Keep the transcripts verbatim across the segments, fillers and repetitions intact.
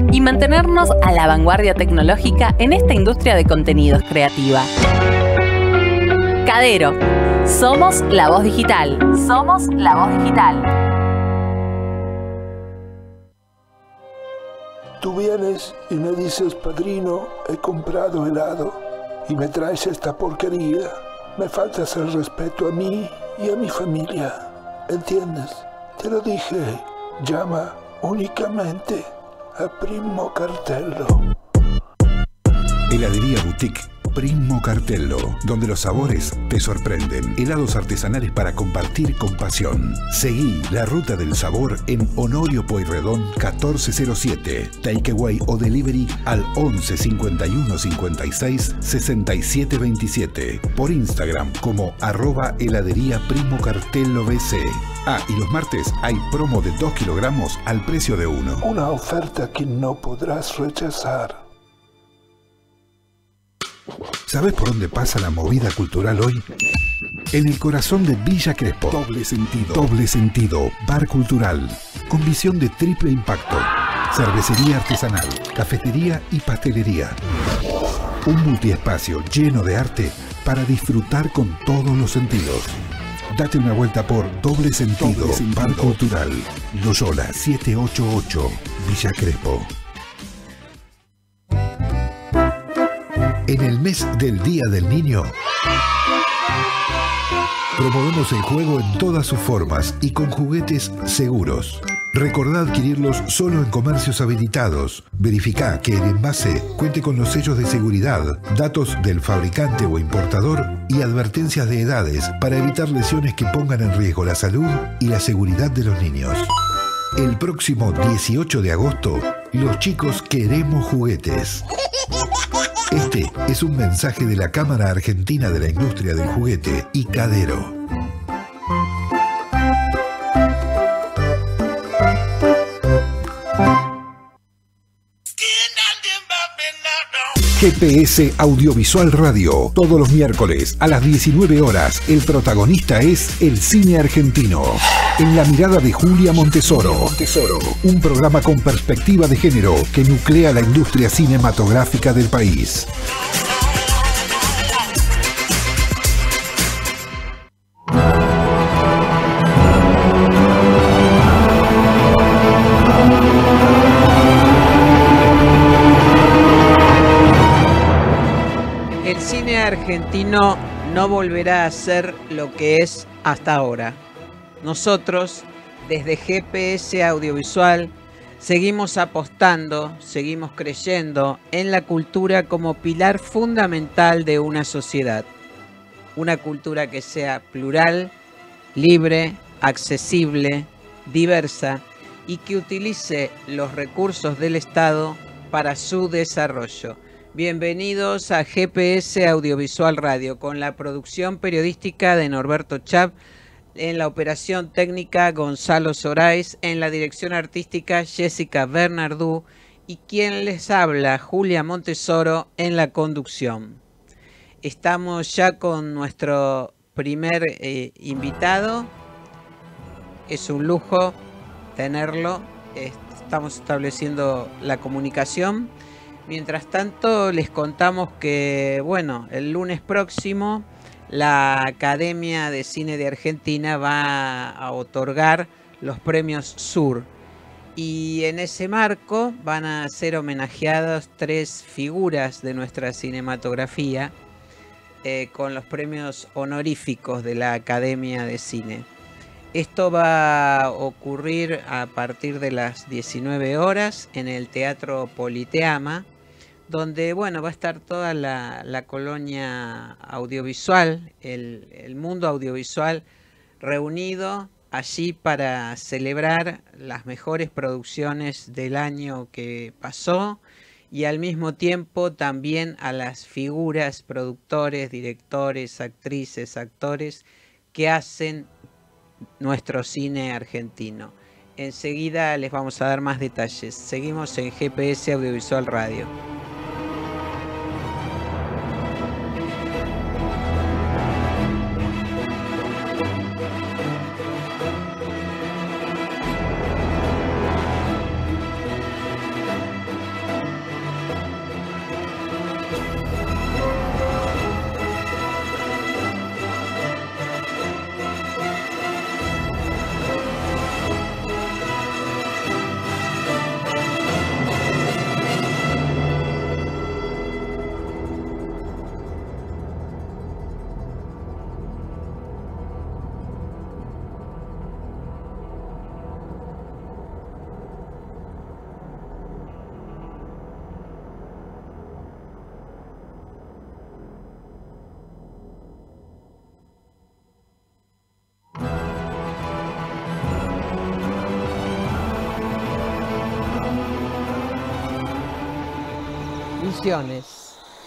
y mantenernos a la vanguardia tecnológica en esta industria de contenidos creativa. Cadero. Somos la voz digital. Somos la voz digital. Tú vienes y me dices, padrino, he comprado helado y me traes esta porquería. Me faltas el respeto a mí y a mi familia. ¿Entiendes? Te lo dije. Llama únicamente a Primo Cartello. Heladería Boutique Primo Cartello, donde los sabores te sorprenden. Helados artesanales para compartir con pasión. Seguí la ruta del sabor en Honorio Pueyrredón catorce cero siete. Takeaway o delivery al once cincuenta y uno cincuenta y seis sesenta y siete veintisiete. Por Instagram como arroba heladería Primo Cartello B C. Ah, y los martes hay promo de dos kilogramos al precio de uno. Una oferta que no podrás rechazar. ¿Sabes por dónde pasa la movida cultural hoy? En el corazón de Villa Crespo. Doble sentido. Doble sentido. Bar cultural. Con visión de triple impacto. Cervecería artesanal. Cafetería y pastelería. Un multiespacio lleno de arte para disfrutar con todos los sentidos. Date una vuelta por Doble Sentido, Doble Sentido. Bar Cultural. Loyola setecientos ochenta y ocho. Villa Crespo. En el mes del Día del Niño, promovemos el juego en todas sus formas y con juguetes seguros. Recordá adquirirlos solo en comercios habilitados. Verificá que el envase cuente con los sellos de seguridad, datos del fabricante o importador y advertencias de edades para evitar lesiones que pongan en riesgo la salud y la seguridad de los niños. El próximo dieciocho de agosto, los chicos queremos juguetes. Este es un mensaje de la Cámara Argentina de la Industria del Juguete y Cadero. G P S Audiovisual Radio. Todos los miércoles a las diecinueve horas, el protagonista es el cine argentino. En la mirada de Julia Montesoro. Montesoro. Un programa con perspectiva de género que nuclea la industria cinematográfica del país. El cine argentino no volverá a ser lo que es hasta ahora. Nosotros, desde G P S Audiovisual, seguimos apostando, seguimos creyendo en la cultura como pilar fundamental de una sociedad. Una cultura que sea plural, libre, accesible, diversa y que utilice los recursos del Estado para su desarrollo. Bienvenidos a G P S Audiovisual Radio, con la producción periodística de Norberto Chap, en la operación técnica Gonzalo Sorais, en la dirección artística Jessica Bernardú y quien les habla, Julia Montesoro, en la conducción. Estamos ya con nuestro primer eh, invitado. Es un lujo tenerlo. Estamos estableciendo la comunicación. Mientras tanto, les contamos que, bueno, el lunes próximo la Academia de Cine de Argentina va a otorgar los premios Sur. Y en ese marco van a ser homenajeadas tres figuras de nuestra cinematografía eh, con los premios honoríficos de la Academia de Cine. Esto va a ocurrir a partir de las diecinueve horas en el Teatro Politeama, donde, bueno, va a estar toda la, la colonia audiovisual, el, el mundo audiovisual reunido allí para celebrar las mejores producciones del año que pasó y al mismo tiempo también a las figuras, productores, directores, actrices, actores que hacen nuestro cine argentino. Enseguida les vamos a dar más detalles. Seguimos en G P S Audiovisual Radio. Misiones.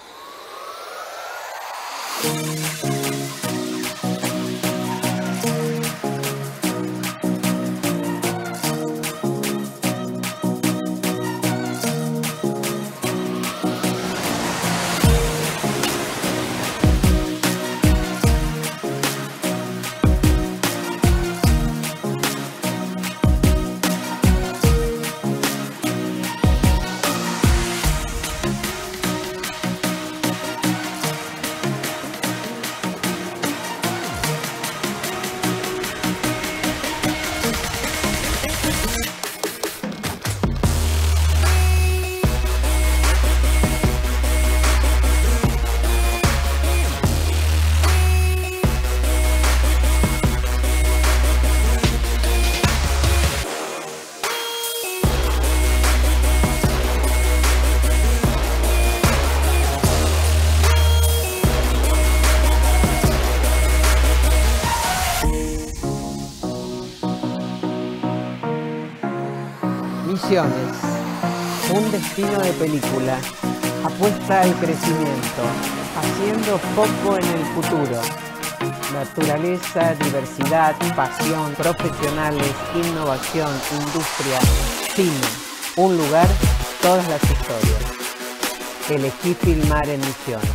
Misiones, un destino de película, apuesta al crecimiento, haciendo foco en el futuro. Naturaleza, diversidad, pasión, profesionales, innovación, industria, cine, un lugar, todas las historias. Elegí filmar en Misiones.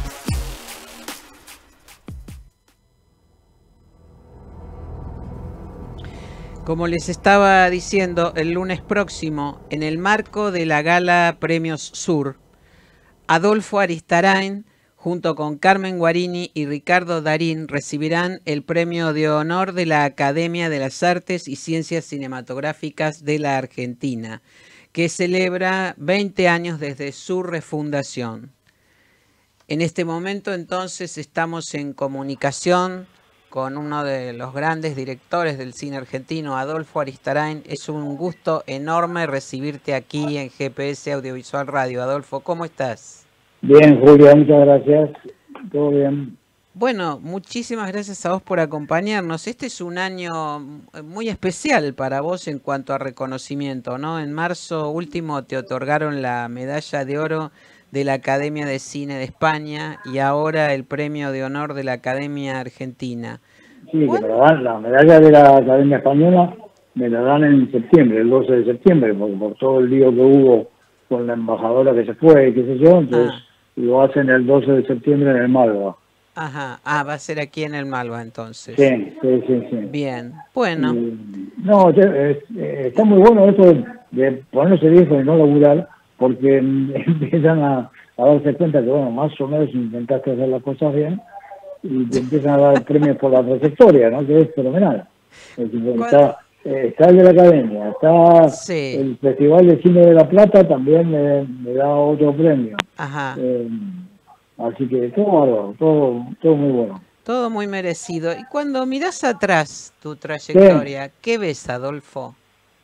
Como les estaba diciendo, el lunes próximo, en el marco de la Gala Premios Sur, Adolfo Aristarain, junto con Carmen Guarini y Ricardo Darín, recibirán el premio de honor de la Academia de las Artes y Ciencias Cinematográficas de la Argentina, que celebra veinte años desde su refundación. En este momento, entonces, estamos en comunicación con uno de los grandes directores del cine argentino, Adolfo Aristarain. Es un gusto enorme recibirte aquí en G P S Audiovisual Radio. Adolfo, ¿cómo estás? Bien, Julia, muchas gracias. Todo bien. Bueno, muchísimas gracias a vos por acompañarnos. Este es un año muy especial para vos en cuanto a reconocimiento, ¿no? En marzo último te otorgaron la medalla de oro de la Academia de Cine de España y ahora el premio de honor de la Academia Argentina. Sí, que me la dan, la medalla de la Academia Española me la dan en septiembre, el doce de septiembre, porque por todo el lío que hubo con la embajadora que se fue, qué sé yo, entonces ah. lo hacen el doce de septiembre en el Malva. Ajá, ah, va a ser aquí en el Malva entonces. Sí, sí, sí. sí. Bien, bueno. Y, no, es, es, está muy bueno esto de, de ponerse viejo y no laburar, porque empiezan a, a darse cuenta que, bueno, más o menos intentaste hacer las cosas bien y te empiezan a dar premios por la trayectoria, ¿no? Que es fenomenal. Es decir, está, eh, está el de la Academia, está sí. el Festival de Cine de La Plata, también me, me da otro premio. Ajá. Eh, así que todo bárbaro, todo, todo muy bueno. Todo muy merecido. Y cuando mirás atrás tu trayectoria, sí. ¿qué ves, Adolfo?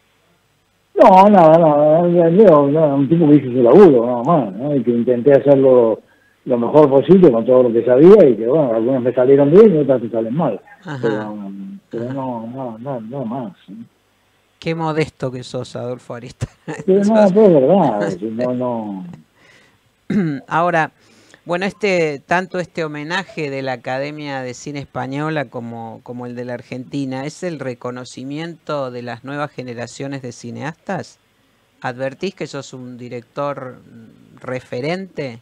No, nada, nada, yo, no, un tipo que hizo su laburo, nada más, ¿no? Y que intenté hacerlo lo mejor posible con todo lo que sabía y que, bueno, algunas me salieron bien y otras me salen mal. Ajá. Pero, pero Ajá. no, no, no, no más. ¿Sí? Qué modesto que sos, Adolfo Aristarain. Pero no, pero es verdad, no, no. Ahora, bueno, este tanto este homenaje de la Academia de Cine Española como, como el de la Argentina, ¿es el reconocimiento de las nuevas generaciones de cineastas? ¿Advertís que sos un director referente?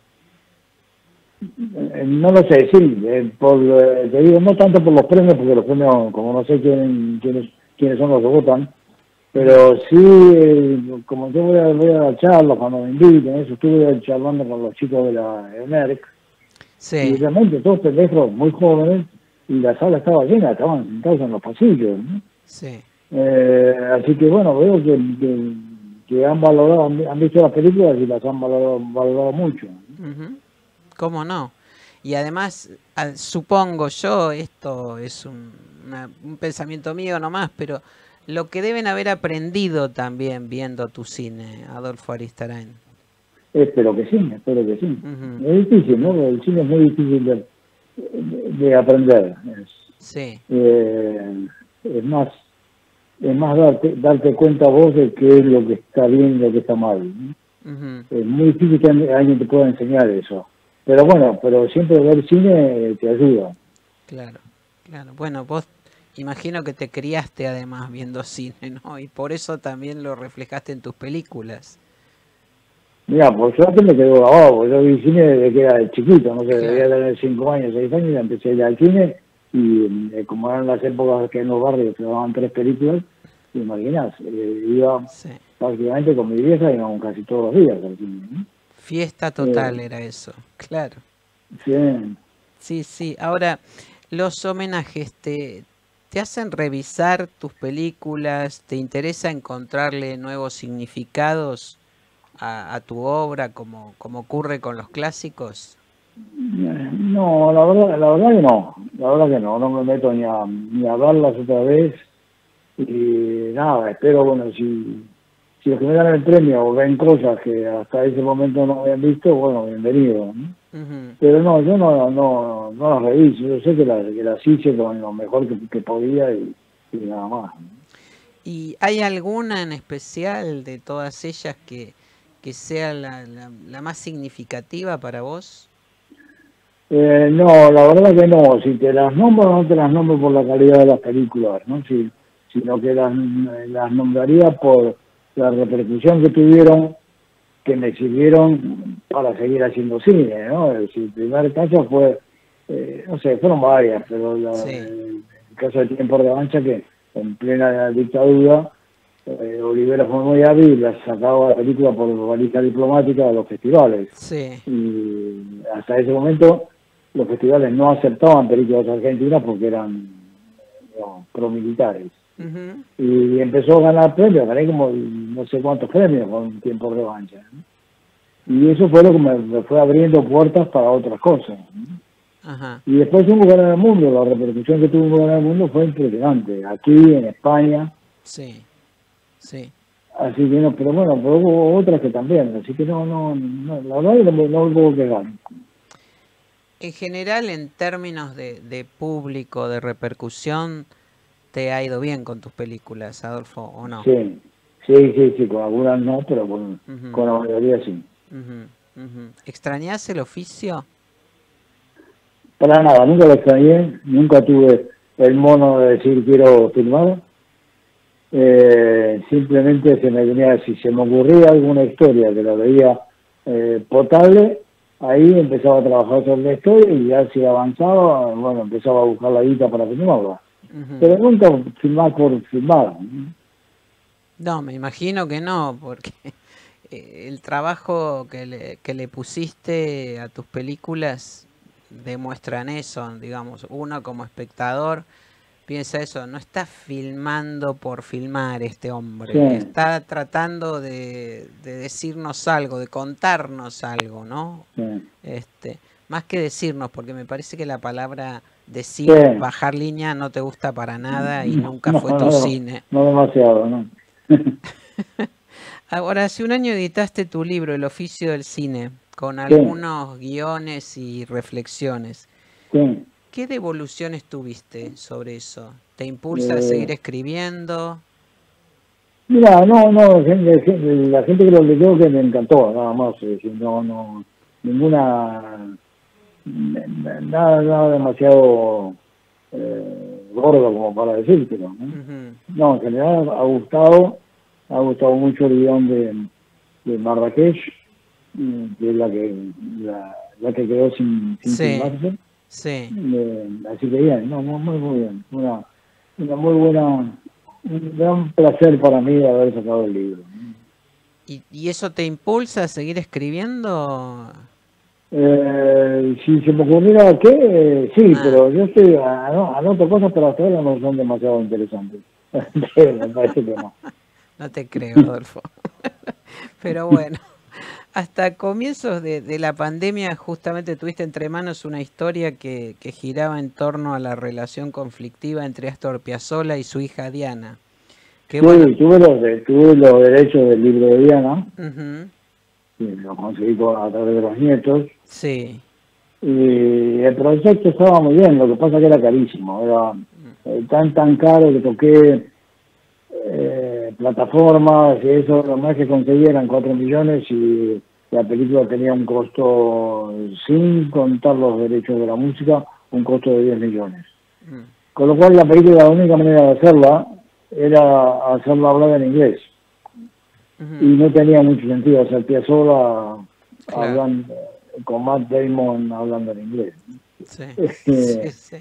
No lo sé, sí, eh, por, eh, te digo, no tanto por los premios, porque los premios, como no sé quién, quiénes, quiénes son los que votan, pero sí, eh, como yo voy a, voy a dar charlas cuando me inviten, eso, estuve charlando con los chicos de la ENERC, sí. y realmente todos pendejos muy jóvenes, y la sala estaba llena, estaban sentados en los pasillos, ¿no? Sí. Eh, así que bueno, veo que, que, que han valorado, han, han visto las películas y las han valorado, valorado mucho. Uh-huh. ¿Cómo no? Y además, supongo yo, esto es un, una, un pensamiento mío nomás, pero lo que deben haber aprendido también viendo tu cine, Adolfo Aristarain. Espero que sí, espero que sí. Uh-huh. Es difícil, ¿no? El cine es muy difícil de, de, de aprender. Es, sí. Eh, es más, es más darte, darte cuenta vos de qué es lo que está bien y lo que está mal, ¿no? Ujú. Es muy difícil que alguien te pueda enseñar eso. Pero bueno, pero siempre ver cine te ayuda. Claro, claro. Bueno, vos imagino que te criaste además viendo cine, ¿no? Y por eso también lo reflejaste en tus películas. Mira, por suerte me quedó grabado, porque yo vi cine desde que era chiquito, no sé, Claro. debía tener cinco años, seis años, y empecé a ir al cine, y eh, como eran las épocas que en los barrios se daban tres películas, te imaginas, eh, iba Sí. prácticamente con mi vieja, íbamos casi todos los días al cine, ¿no? Fiesta total Eh, era eso, claro. sí, Sí, sí. Ahora, los homenajes te, te hacen revisar tus películas, ¿te interesa encontrarle nuevos significados a, a tu obra, como, como ocurre con los clásicos? no, la verdad, la verdad que no, la verdad que no, no me meto ni a, ni a verlas otra vez, y nada, espero, bueno, si, si los que me dan el premio ven cosas que hasta ese momento no habían visto, bueno, bienvenido, ¿no? Ujú. Pero no, yo no, no, no las reviso, yo sé que las, que las hice con lo mejor que, que podía y, y nada más. ¿Y hay alguna en especial de todas ellas que, que sea la, la, la más significativa para vos? Eh, no, la verdad que no, si te las nombro no te las nombro por la calidad de las películas, ¿no? Si, sino que las, las nombraría por la repercusión que tuvieron, que me sirvieron para seguir haciendo cine, ¿no? Es decir, el primer caso fue, eh, no sé, fueron varias, pero la, Sí. el caso de Tiempo de Revancha, que en plena dictadura, eh, Olivera fue muy hábil y la sacaba la película por valija diplomática de los festivales. Sí. Y hasta ese momento los festivales no aceptaban películas argentinas porque eran, digamos, promilitares. Ujú. Y empezó a ganar premios, gané como no sé cuántos premios con Tiempo de Revancha, ¿no? Y eso fue lo que me, me fue abriendo puertas para otras cosas, ¿no? Ajá. Y después Un lugar en el mundo, la repercusión que tuvo Un lugar en el mundo fue impresionante, aquí en España, Sí. Sí. así que no, pero bueno, pero hubo otras que también, así que no, no, no la verdad es que no, no me puedo quejar. En general, en términos de, de público, de repercusión, ¿te ha ido bien con tus películas, Adolfo, o no? Sí, sí, sí, sí, con algunas no, pero con, Ujú. con la mayoría sí. Ujú, ujú. ¿Extrañás el oficio? Para nada, nunca lo extrañé, nunca tuve el mono de decir quiero filmar. Eh, simplemente se me venía, si se me ocurría alguna historia que la veía eh, potable, ahí empezaba a trabajar sobre la historia y ya si avanzaba, bueno, empezaba a buscar la guita para filmarla. Ujú. Pero nunca filmar por filmar, ¿no? No, me imagino que no, porque eh, el trabajo que le, que le pusiste a tus películas demuestran eso, digamos. Uno como espectador piensa eso, no está filmando por filmar este hombre, Sí, está tratando de, de decirnos algo, de contarnos algo, ¿no? sí, Este, más que decirnos, porque me parece que la palabra sí. decir, bajar línea, no te gusta para nada y No, nunca no, fue tu no, cine. no demasiado, ¿no? Ahora, hace un año editaste tu libro, El oficio del cine, con Sí, algunos guiones y reflexiones. sí. ¿Qué devoluciones tuviste sobre eso? ¿Te impulsa a seguir Eh, escribiendo? Mira, no, no, gente- gente- la gente que lo leyó que me encantó, nada más, es decir, no, no, ninguna, nada, nada demasiado eh, gordo como para decírtelo, ¿no? Ujú. No, en general ha gustado, ha gustado mucho el guión de, de Marrakech, mm, que es la que, la, la que quedó sin, sin Sí, filmarse. sí. Eh, así que bien, no, muy, muy, muy bien. Una, una muy buena, un gran placer para mí haber sacado el libro. ¿Y, y eso te impulsa a seguir escribiendo? Eh, si se me ocurriera qué, eh, sí, Ah, pero yo estoy, ano- anoto cosas, pero hasta ahora no son demasiado interesantes. Me parece que no. no te creo, Adolfo. Pero bueno, hasta comienzos de, de la pandemia justamente tuviste entre manos una historia que, que giraba en torno a la relación conflictiva entre Astor Piazzolla y su hija Diana. Que bueno, Sí, tuve los, de- tuve los derechos del libro de Diana, ujú, y lo conseguí con- a través de los nietos, sí, y el proyecto estaba muy bien, lo que pasa que era carísimo, era eh, tan tan caro que toqué eh, plataformas y eso, lo más que conseguía eran cuatro millones y la película tenía un costo, sin contar los derechos de la música, un costo de diez millones. Mm. Con lo cual la película, la única manera de hacerla era hacerla hablada en inglés. Uh-huh. Y no tenía mucho sentido hacer Piazzolla claro. hablando, con Matt Damon hablando en inglés. Sí, este, sí, sí.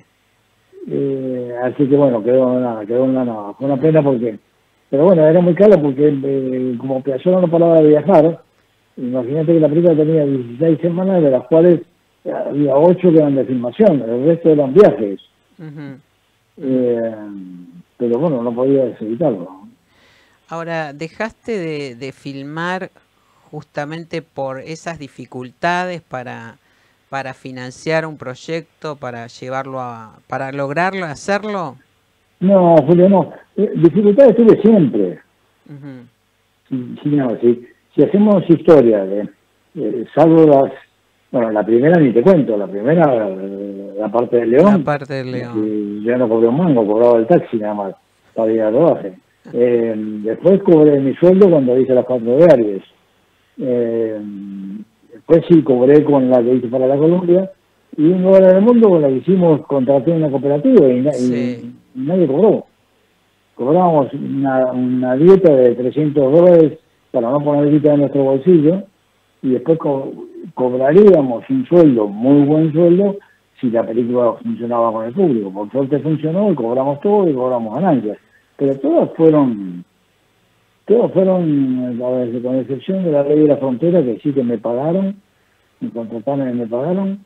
Eh, así que bueno, quedó en nada, quedó en nada. Fue una pena porque, pero bueno, era muy caro porque eh, como Piazzolla no paraba de viajar, imagínate que la película tenía dieciséis semanas, de las cuales había ocho que eran de filmación, el resto eran viajes. Uh-huh. Eh, pero bueno, no podía evitarlo. Ahora, ¿dejaste de, de filmar justamente por esas dificultades para, para financiar un proyecto, para llevarlo a, para lograrlo, hacerlo? No, Julio, no. Eh, dificultades tuve siempre. Uh-huh. Sí, sí, no, sí. Si hacemos historia, de, eh, salvo las... Bueno, la primera ni te cuento, la primera, la parte del León. La parte del León. Yo no cobré un mango, cobraba el taxi nada más, para ir al rodaje. Eh, después cobré mi sueldo cuando hice las cuatro diarias. Eh, después sí cobré con la que hice para la Colombia. Y un lugar del mundo con la que hicimos, contraté una cooperativa y, sí. y, y nadie cobró. Cobrábamos una, una dieta de trescientos dólares para no poner guita en nuestro bolsillo. Y después co cobraríamos un sueldo, muy buen sueldo, si la película funcionaba con el público. Por suerte funcionó y cobramos todo y cobramos ganancias. Pero todas fueron, todas fueron, a ver, con excepción de la Ley de la Frontera, que sí que me pagaron, me contrataron y me pagaron.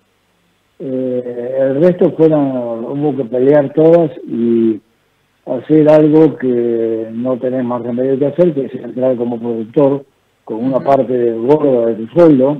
Eh, el resto fueron, hubo que pelear todas y hacer algo que no tenés más remedio que hacer, que es entrar como productor con una parte del gordo de tu sueldo,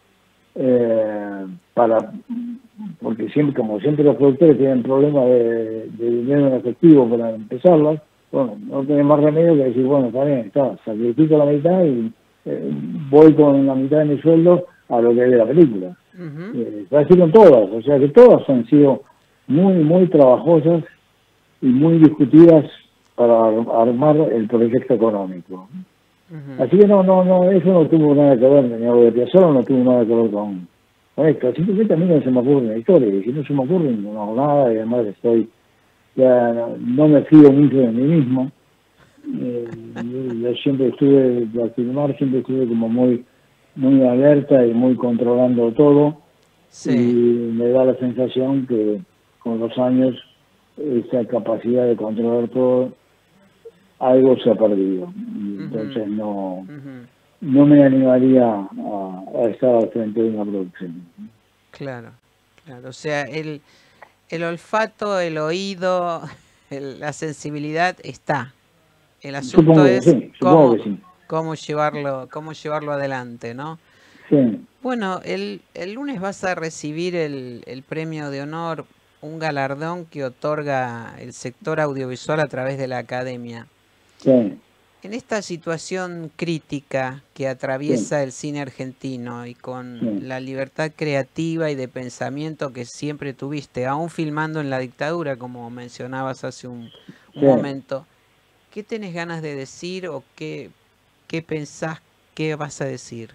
eh, para, porque siempre, como siempre los productores tienen problemas de, de dinero en efectivo para empezarlas, bueno, no tenés más remedio que decir, bueno, está bien, está, sacrifico la mitad y eh, voy con la mitad de mi sueldo a lo que es de la película. Uh-huh. eh, así con todas, o sea que todas han sido muy, muy trabajosas y muy discutidas para armar el proyecto económico. Uh-huh. Así que no, no, no, eso no tuvo nada que ver, ni algo de Piazzolla no tuvo nada que ver con, con esto. Simplemente a mí no se me ocurre una historia, y si no se me ocurre, no hago nada, y además estoy, ya no, no me fío mucho de mí mismo. Eh, yo, yo siempre estuve, al filmar, siempre estuve como muy, muy alerta y muy controlando todo. Sí. Y me da la sensación que con los años esa capacidad de controlar todo, algo se ha perdido. Y entonces uh-huh. no, uh-huh. no me animaría a, a estar al frente de una producción. Claro, claro. O sea, el, el olfato, el oído, el, la sensibilidad está. El asunto supongo es sí, cómo, que sí. cómo llevarlo, cómo llevarlo adelante, ¿no? Sí. Bueno, el, el lunes vas a recibir el, el premio de honor, un galardón que otorga el sector audiovisual a través de la Academia. Sí. En esta situación crítica que atraviesa sí. el cine argentino y con sí. la libertad creativa y de pensamiento que siempre tuviste, aún filmando en la dictadura, como mencionabas hace un, un sí. momento, ¿qué tenés ganas de decir o qué, qué pensás que vas a decir?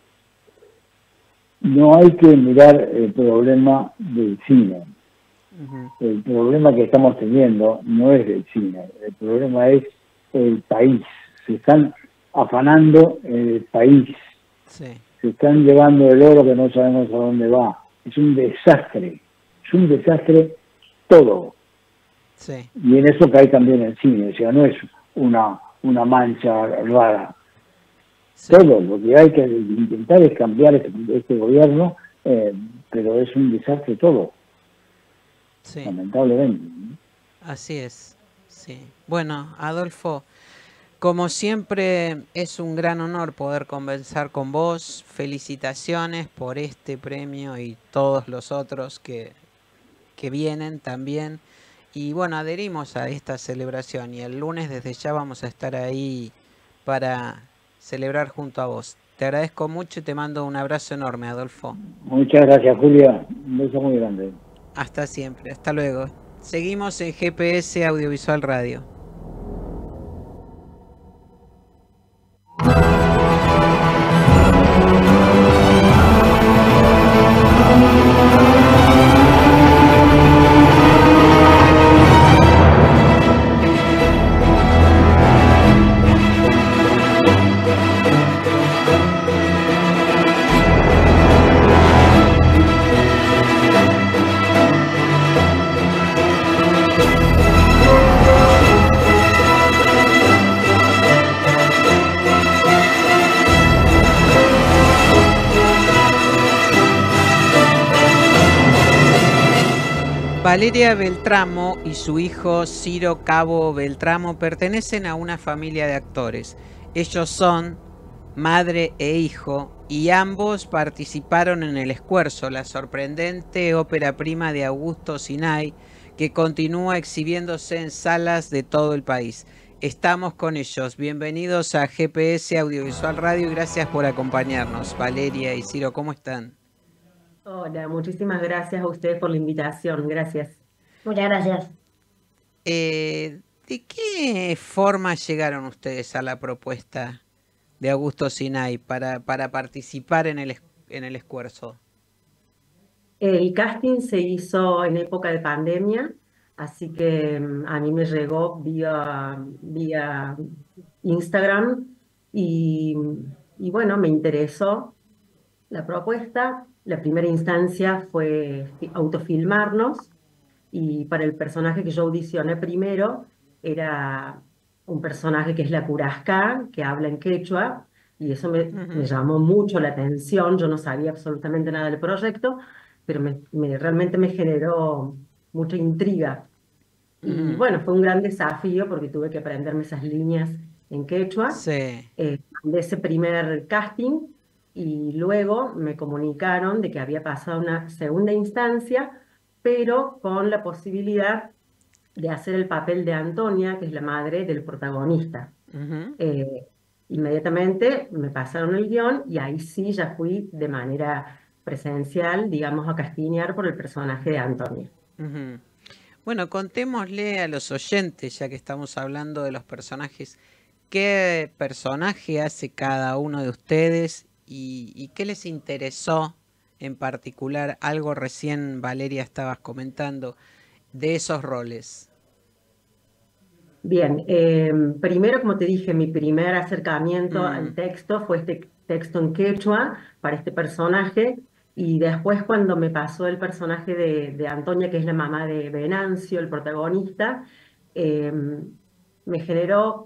No hay que mirar el problema del cine. Uh-huh. El problema que estamos teniendo no es del cine, el problema es el país. Se están afanando en el país. Sí. Se están llevando el oro que no sabemos a dónde va. Es un desastre. Es un desastre todo. Sí. Y en eso cae también el cine. O sea, no es una, una mancha rara. Sí. Todo. Lo que hay que intentar es cambiar este, este gobierno, eh, pero es un desastre todo. Sí. Lamentablemente. Así es. Sí. Bueno, Adolfo, como siempre es un gran honor poder conversar con vos. Felicitaciones por este premio y todos los otros que, que vienen también. Y bueno, adherimos a esta celebración y el lunes desde ya vamos a estar ahí para celebrar junto a vos. Te agradezco mucho y te mando un abrazo enorme, Adolfo. Muchas gracias, Julia. Un beso muy grande. Hasta siempre. Hasta luego. Seguimos en G P S Audiovisual Radio. Valeria Beltramo y su hijo Ciro Cabo Beltramo pertenecen a una familia de actores. Ellos son madre e hijo y ambos participaron en El Escuerzo, la sorprendente ópera prima de Augusto Sinay, que continúa exhibiéndose en salas de todo el país. Estamos con ellos. Bienvenidos a G P S Audiovisual Radio y gracias por acompañarnos. Valeria y Ciro, ¿cómo están? Hola, muchísimas gracias a ustedes por la invitación. Gracias. Muchas gracias. Eh, ¿de qué forma llegaron ustedes a la propuesta de Augusto Sinay para, para participar en el, en el Escuerzo? El casting se hizo en época de pandemia, así que mm, a mí me llegó vía, vía Instagram y, y bueno, me interesó la propuesta. La primera instancia fue fi- autofilmarnos y para el personaje que yo audicioné primero era un personaje que es la Curasca, que habla en quechua, y eso me, me Ujú, llamó mucho la atención. Yo no sabía absolutamente nada del proyecto, pero me, me- realmente me generó mucha intriga. Y ujú. bueno, fue un gran desafío porque tuve que aprenderme esas líneas en quechua Sí. eh, de ese primer casting y luego me comunicaron de que había pasado una segunda instancia, pero con la posibilidad de hacer el papel de Antonia, que es la madre del protagonista. Ujú, Eh, Inmediatamente me pasaron el guión y ahí sí ya fui de manera presencial, digamos, a castinear por el personaje de Antonia. ujú. Bueno, contémosle a los oyentes, ya que estamos hablando de los personajes, qué personaje hace cada uno de ustedes y, y qué les interesó en particular. Algo recién, Valeria, estabas comentando de esos roles. Bien, eh, primero, como te dije, mi primer acercamiento al Mm, texto fue este texto en quechua para este personaje, y después cuando me pasó el personaje de, de Antonia, que es la mamá de Venancio, el protagonista, eh, me generó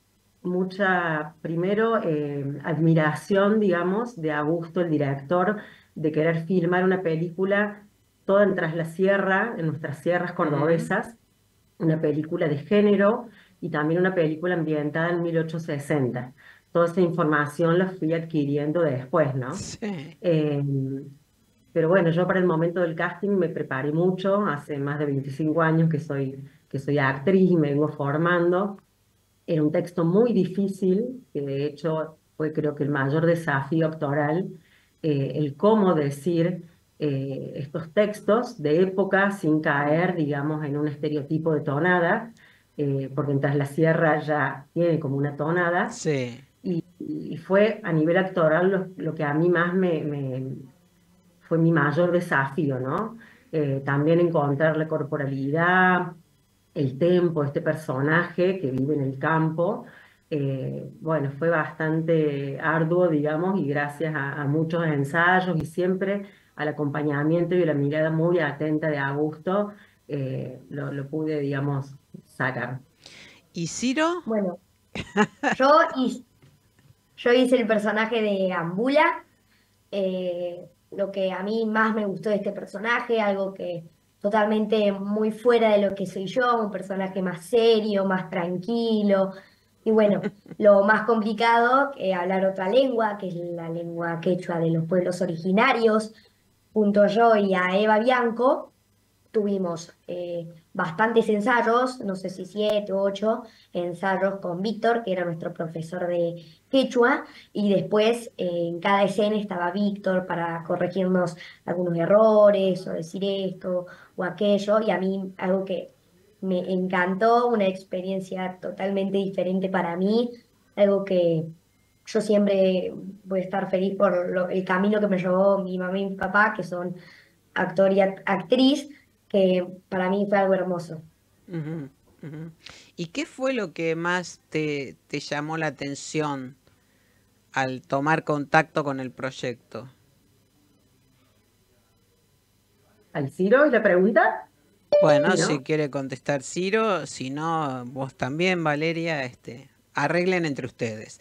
mucha, primero, eh, admiración, digamos, de Augusto, el director, de querer filmar una película toda en Tras la Sierra, en nuestras sierras ujú. cordobesas, una película de género y también una película ambientada en mil ochocientos sesenta. Toda esa información la fui adquiriendo después, ¿no? Sí. Eh, pero bueno, yo para el momento del casting me preparé mucho, hace más de veinticinco años que soy, que soy actriz y me vengo formando. Era un texto muy difícil, que de hecho fue creo que el mayor desafío actoral, eh, el cómo decir eh, estos textos de época sin caer, digamos, en un estereotipo de tonada, eh, porque en Tras la Sierra ya tiene como una tonada, Sí. y, y fue a nivel actoral lo, lo que a mí más me, me- fue mi mayor desafío, ¿no? Eh, también encontrar la corporalidad, el tempo, este personaje que vive en el campo. Eh, bueno, fue bastante arduo, digamos, y gracias a, a muchos ensayos y siempre al acompañamiento y la mirada muy atenta de Augusto, eh, lo, lo pude, digamos, sacar. ¿Y Ciro? Bueno, yo hice, yo hice el personaje de Ambula. eh, lo que a mí más me gustó de este personaje, algo que totalmente muy fuera de lo que soy yo, un personaje más serio, más tranquilo. Y bueno, lo más complicado, eh, hablar otra lengua, que es la lengua quechua de los pueblos originarios, junto a yo y a Eva Bianco. Tuvimos eh, bastantes ensayos, no sé si siete o ocho ensayos con Víctor, que era nuestro profesor de quechua, y después eh, en cada escena estaba Víctor para corregirnos algunos errores o decir esto o aquello, y a mí algo que me encantó, una experiencia totalmente diferente para mí, algo que yo siempre voy a estar feliz por lo- el camino que me llevó mi mamá y mi papá, que son actor y act- actriz, que para mí fue algo hermoso. Ujú, ujú. ¿Y qué fue lo que más te, te llamó la atención al tomar contacto con el proyecto? ¿Al Ciro es la pregunta? Bueno, Sí, si ¿no? quiere contestar Ciro, si no, vos también, Valeria, este, arreglen entre ustedes.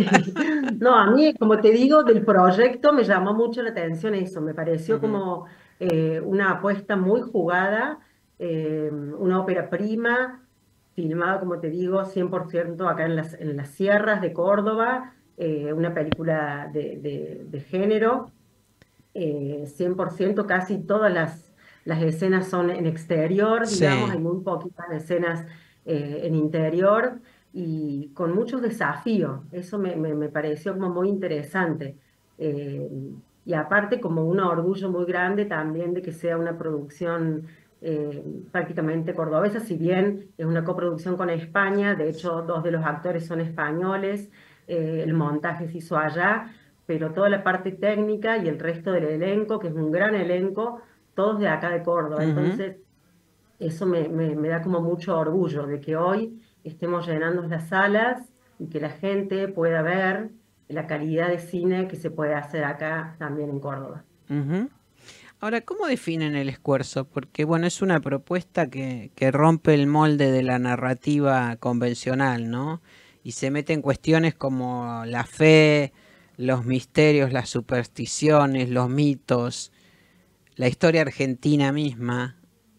No, a mí, como te digo, del proyecto me llamó mucho la atención eso, me pareció Ujú, como eh, una apuesta muy jugada, eh, una ópera prima, filmada, como te digo, cien por ciento acá en las, en las sierras de Córdoba, eh, una película de, de, de género, eh, cien por ciento, casi todas las, las escenas son en exterior, Sí. digamos, hay muy poquitas escenas eh, en interior, y con muchos desafíos. Eso me, me, me pareció como muy interesante. Eh, y aparte como un orgullo muy grande también de que sea una producción eh, prácticamente cordobesa, si bien es una coproducción con España, de hecho dos de los actores son españoles, eh, el montaje se hizo allá, pero toda la parte técnica y el resto del elenco, que es un gran elenco, todos de acá de Córdoba. Ujú. Entonces, eso me, me, me da como mucho orgullo de que hoy estemos llenando las salas y que la gente pueda ver la calidad de cine que se puede hacer acá también en Córdoba. Ujú. Ahora, ¿cómo definen el esfuerzo? Porque, bueno, es una propuesta que, que rompe el molde de la narrativa convencional, ¿no? Y se mete en cuestiones como la fe, los misterios, las supersticiones, los mitos, la historia argentina misma.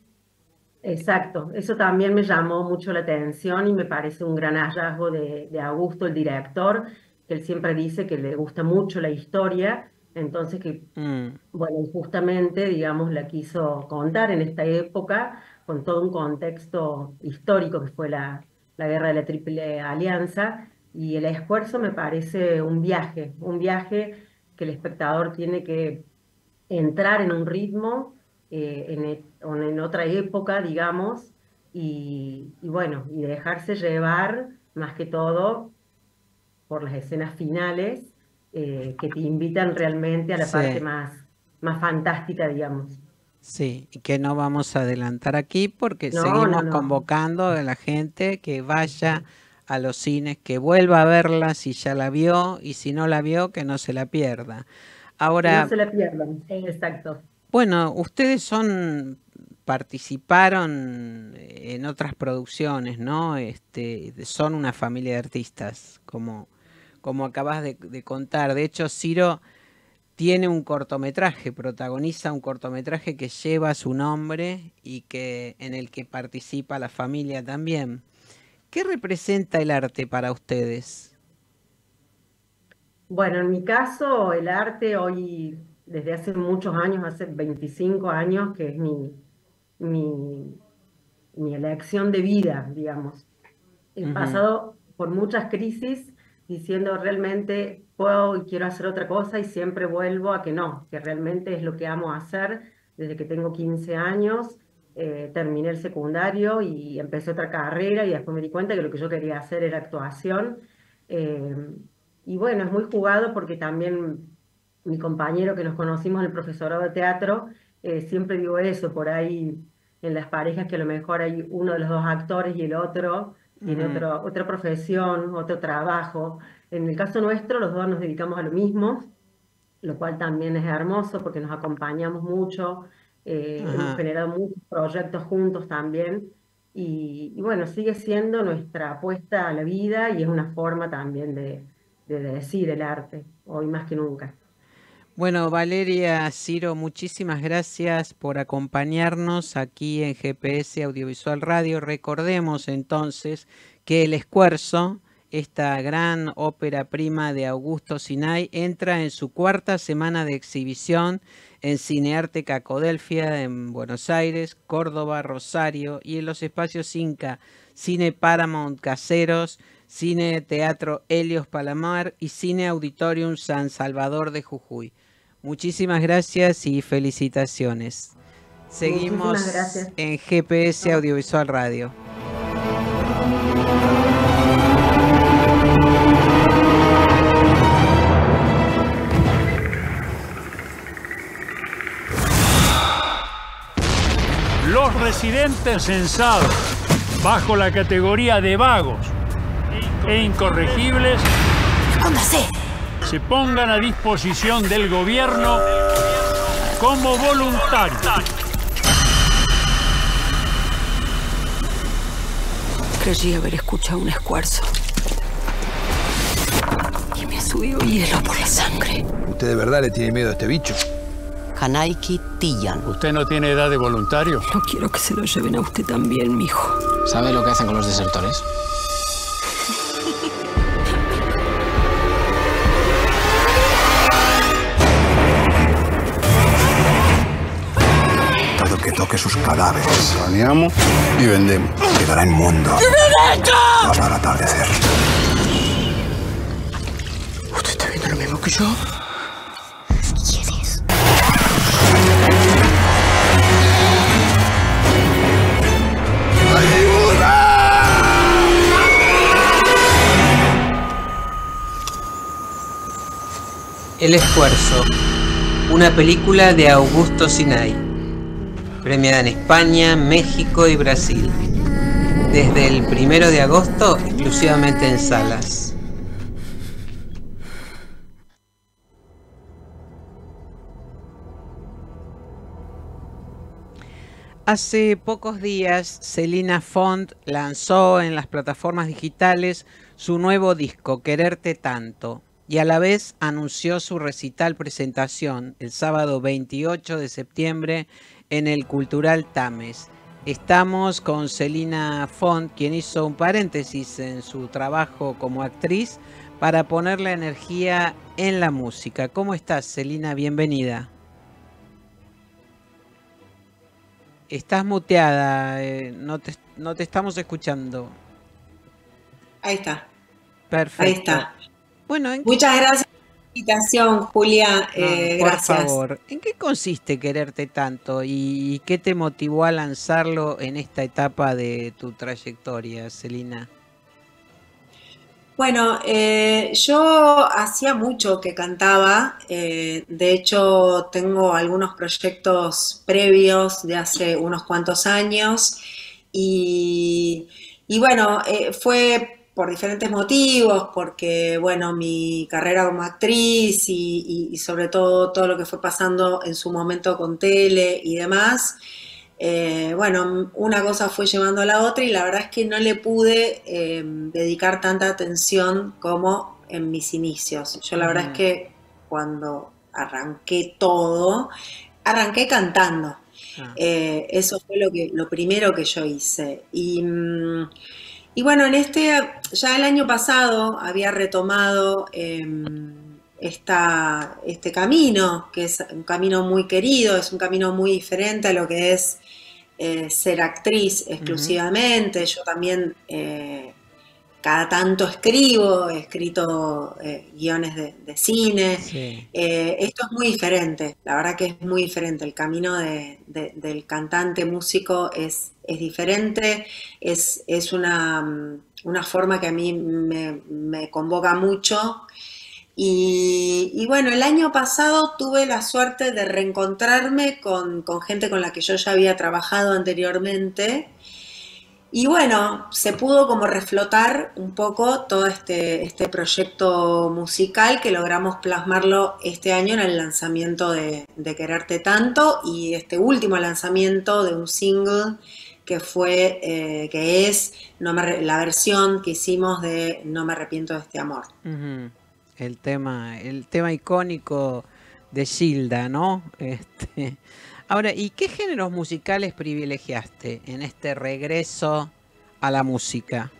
Exacto, eso también me llamó mucho la atención y me parece un gran hallazgo de, de Augusto, el director, que él siempre dice que le gusta mucho la historia, entonces que, Mm, bueno, justamente, digamos, la quiso contar en esta época, con todo un contexto histórico que fue la, la guerra de la Triple Alianza, y el esfuerzo me parece un viaje, un viaje que el espectador tiene que entrar en un ritmo, eh, en, e- o en otra época, digamos, y, y bueno, y dejarse llevar más que todo por las escenas finales, eh, que te invitan realmente a la parte sí, más, más fantástica, digamos. sí, y que no vamos a adelantar aquí porque No, no, seguimos no. convocando a la gente que vaya a los cines, que vuelva a verla si ya la vio y si no la vio, que no se la pierda. Que no Ahora, se la pierdan. Sí. Exacto. bueno, ustedes son, participaron en otras producciones, ¿no? Este, son una familia de artistas, como, como acabas de, de contar. De hecho, Ciro tiene un cortometraje, protagoniza un cortometraje que lleva su nombre y que, en el que participa la familia también. ¿Qué representa el arte para ustedes? Bueno, en mi caso, el arte hoy, desde hace muchos años, hace veinticinco años, que es mi, mi, mi elección de vida, digamos. He Ujú. pasado por muchas crisis diciendo realmente puedo y quiero hacer otra cosa y siempre vuelvo a que no, que realmente es lo que amo hacer desde que tengo quince años. Eh, terminé el secundario y empecé otra carrera y después me di cuenta que lo que yo quería hacer era actuación. Eh, y bueno, es muy jugado porque también mi compañero que nos conocimos en el profesorado de teatro, eh, siempre digo eso, por ahí en las parejas que a lo mejor hay uno de los dos actores y el otro tiene Ujú. otro, otra profesión, otro trabajo. En el caso nuestro, los dos nos dedicamos a lo mismo, lo cual también es hermoso porque nos acompañamos mucho, eh, hemos Ajá. generado muchos proyectos juntos también, y, y bueno, sigue siendo nuestra apuesta a la vida y es una forma también de, de decir el arte, hoy más que nunca. Bueno, Valeria, Ciro, muchísimas gracias por acompañarnos aquí en G P S Audiovisual Radio. Recordemos entonces que El Escuerzo, esta gran ópera prima de Augusto Sinay, entra en su cuarta semana de exhibición en Cinearte Cacodelfia, en Buenos Aires, Córdoba, Rosario y en los espacios Inca, Cine Paramount Caseros, Cine Teatro Helios Palamar y Cine Auditorium San Salvador de Jujuy. Muchísimas gracias y felicitaciones. Seguimos Muchísimas gracias. en G P S Audiovisual Radio. Los residentes censados bajo la categoría de vagos e incorregibles ¡Escóndase! se pongan a disposición del gobierno como voluntarios. Creí haber escuchado un escuerzo. Y me subió hielo por la sangre. ¿Usted de verdad le tiene miedo a este bicho? Kanaiki Tillan. ¿Usted no tiene edad de voluntario? No quiero que se lo lleven a usted también, mijo. ¿Sabe lo que hacen con los desertores? Todo que toque sus cadáveres. Planeamos y vendemos. Quedará inmundo. Hasta el atardecer. ¿Usted está viendo lo mismo que yo? ¿Quién es? El esfuerzo, una película de Augusto Sinay, premiada en España, México y Brasil, desde el primero de agosto exclusivamente en salas. Hace pocos días, Celina Font lanzó en las plataformas digitales su nuevo disco, Quererte Tanto, y a la vez anunció su recital presentación el sábado veintiocho de septiembre en el Cultural Tames. Estamos con Celina Font, quien hizo un paréntesis en su trabajo como actriz para poner la energía en la música. ¿Cómo estás, Celina? Bienvenida. Estás muteada, eh, no, te, no te estamos escuchando. Ahí está. Perfecto. Ahí está. Bueno, ¿en Muchas qué... gracias por la invitación, Julia. Eh, no, por gracias. favor, ¿en qué consiste Quererte Tanto y qué te motivó a lanzarlo en esta etapa de tu trayectoria, Celina? Bueno, eh, yo hacía mucho que cantaba, eh, de hecho tengo algunos proyectos previos de hace unos cuantos años y, y bueno, eh, fue por diferentes motivos, porque bueno, mi carrera como actriz y, y, y sobre todo todo lo que fue pasando en su momento con tele y demás. Eh, bueno, una cosa fue llevando a la otra y la verdad es que no le pude eh, dedicar tanta atención como en mis inicios. Yo la verdad es que cuando arranqué todo, arranqué cantando. Ah. Eh, eso fue lo, que, lo primero que yo hice. Y, y bueno, en este, ya el año pasado había retomado eh, esta, este camino, que es un camino muy querido, es un camino muy diferente a lo que es Eh, ser actriz exclusivamente. Uh-huh. Yo también eh, cada tanto escribo, he escrito eh, guiones de, de cine. Sí. Eh, esto es muy diferente, la verdad que es muy diferente. El camino de, de, del cantante músico es, es diferente, es, es una, una forma que a mí me, me convoca mucho. Y, y bueno, el año pasado tuve la suerte de reencontrarme con, con gente con la que yo ya había trabajado anteriormente. Y bueno, se pudo como reflotar un poco todo este, este proyecto musical que logramos plasmarlo este año en el lanzamiento de, de Quererte Tanto y este último lanzamiento de un single que fue, eh, que es no me, la versión que hicimos de No me arrepiento de este amor. Uh-huh. El tema, el tema icónico de Gilda, ¿no? Este, ahora, ¿y qué géneros musicales privilegiaste en este regreso a la música?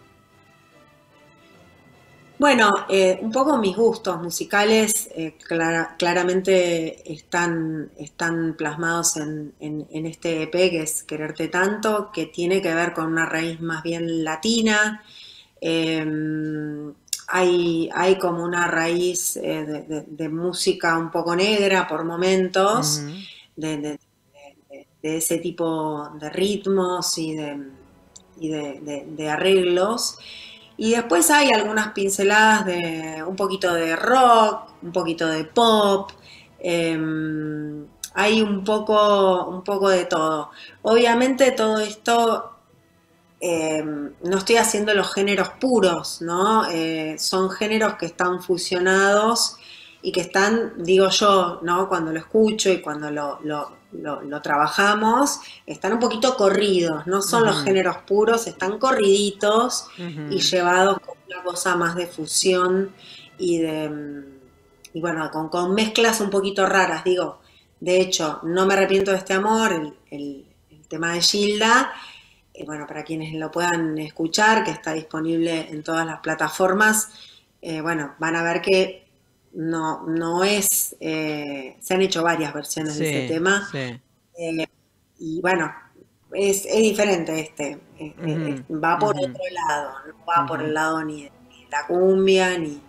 Bueno, eh, un poco mis gustos musicales eh, clara, claramente están, están plasmados en, en, en este E P que es Quererte Tanto, que tiene que ver con una raíz más bien latina. Eh, Hay, hay como una raíz eh, de, de, de música un poco negra por momentos, uh-huh. de, de, de, de ese tipo de ritmos y de, y de, de, de arreglos. Y después hay algunas pinceladas de un poquito de rock, un poquito de pop, eh, hay un poco, un poco de todo. Obviamente todo esto... Eh, no estoy haciendo los géneros puros, ¿no? Eh, son géneros que están fusionados y que están, digo yo, ¿no? Cuando lo escucho y cuando lo, lo, lo, lo trabajamos, están un poquito corridos, no son uh-huh. los géneros puros, están corriditos uh-huh. y llevados con una cosa más de fusión y de, y bueno, con, con mezclas un poquito raras, digo. De hecho, No me arrepiento de este amor, el, el, el tema de Gilda, eh, bueno, para quienes lo puedan escuchar, que está disponible en todas las plataformas, eh, bueno, van a ver que no, no es, eh, se han hecho varias versiones Sí, de ese tema, sí. eh, y bueno, es, es diferente este, eh, Ujú, eh, va por ujú, otro lado, no va por ujú. el lado ni de, ni de la cumbia, ni,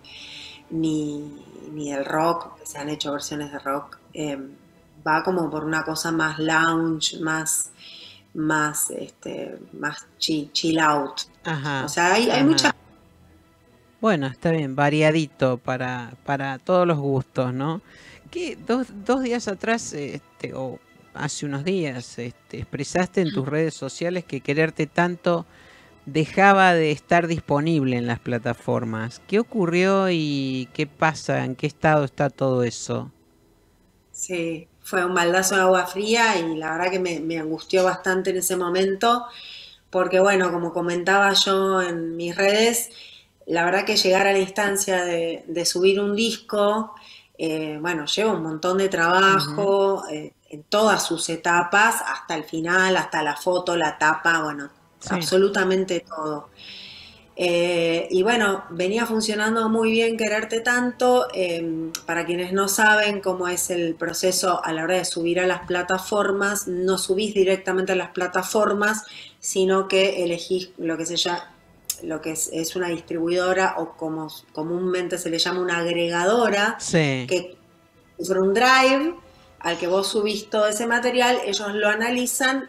ni, ni del rock, que se han hecho versiones de rock, eh, va como por una cosa más lounge, más, más, este, más chill, chill out. Ajá, O sea, hay, hay ajá. mucha... Bueno, está bien, variadito para, para todos los gustos, ¿no? Que dos, dos días atrás, este, o hace unos días, este, expresaste en tus redes sociales que quererte tanto dejaba de estar disponible en las plataformas. ¿Qué ocurrió y qué pasa? ¿En qué estado está todo eso? Sí, fue un baldazo de agua fría y la verdad que me, me angustió bastante en ese momento, porque bueno, como comentaba yo en mis redes, la verdad que llegar a la instancia de, de subir un disco, eh, bueno, lleva un montón de trabajo, eh, en todas sus etapas, hasta el final, hasta la foto, la tapa, bueno, Sí. absolutamente todo. Eh, y bueno, venía funcionando muy bien Quererte Tanto. Eh, para quienes no saben cómo es el proceso a la hora de subir a las plataformas, no subís directamente a las plataformas, sino que elegís lo que se llama, lo que es, es una distribuidora, o como comúnmente se le llama una agregadora, Sí. que es un drive al que vos subís todo ese material, ellos lo analizan,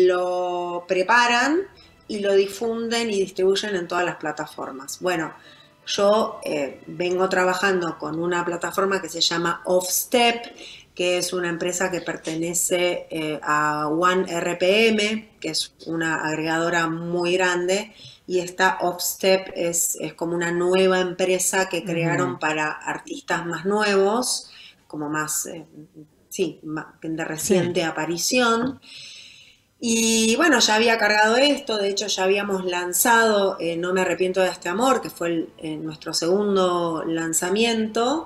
lo preparan y lo difunden y distribuyen en todas las plataformas. Bueno, yo eh, vengo trabajando con una plataforma que se llama Offstep, que es una empresa que pertenece eh, a One R P M, que es una agregadora muy grande, y esta Offstep es, es como una nueva empresa que crearon Ujú. para artistas más nuevos, como más, eh, sí, de reciente Sí. aparición. Y bueno, ya había cargado esto, de hecho ya habíamos lanzado eh, No me arrepiento de este amor, que fue el, eh, nuestro segundo lanzamiento,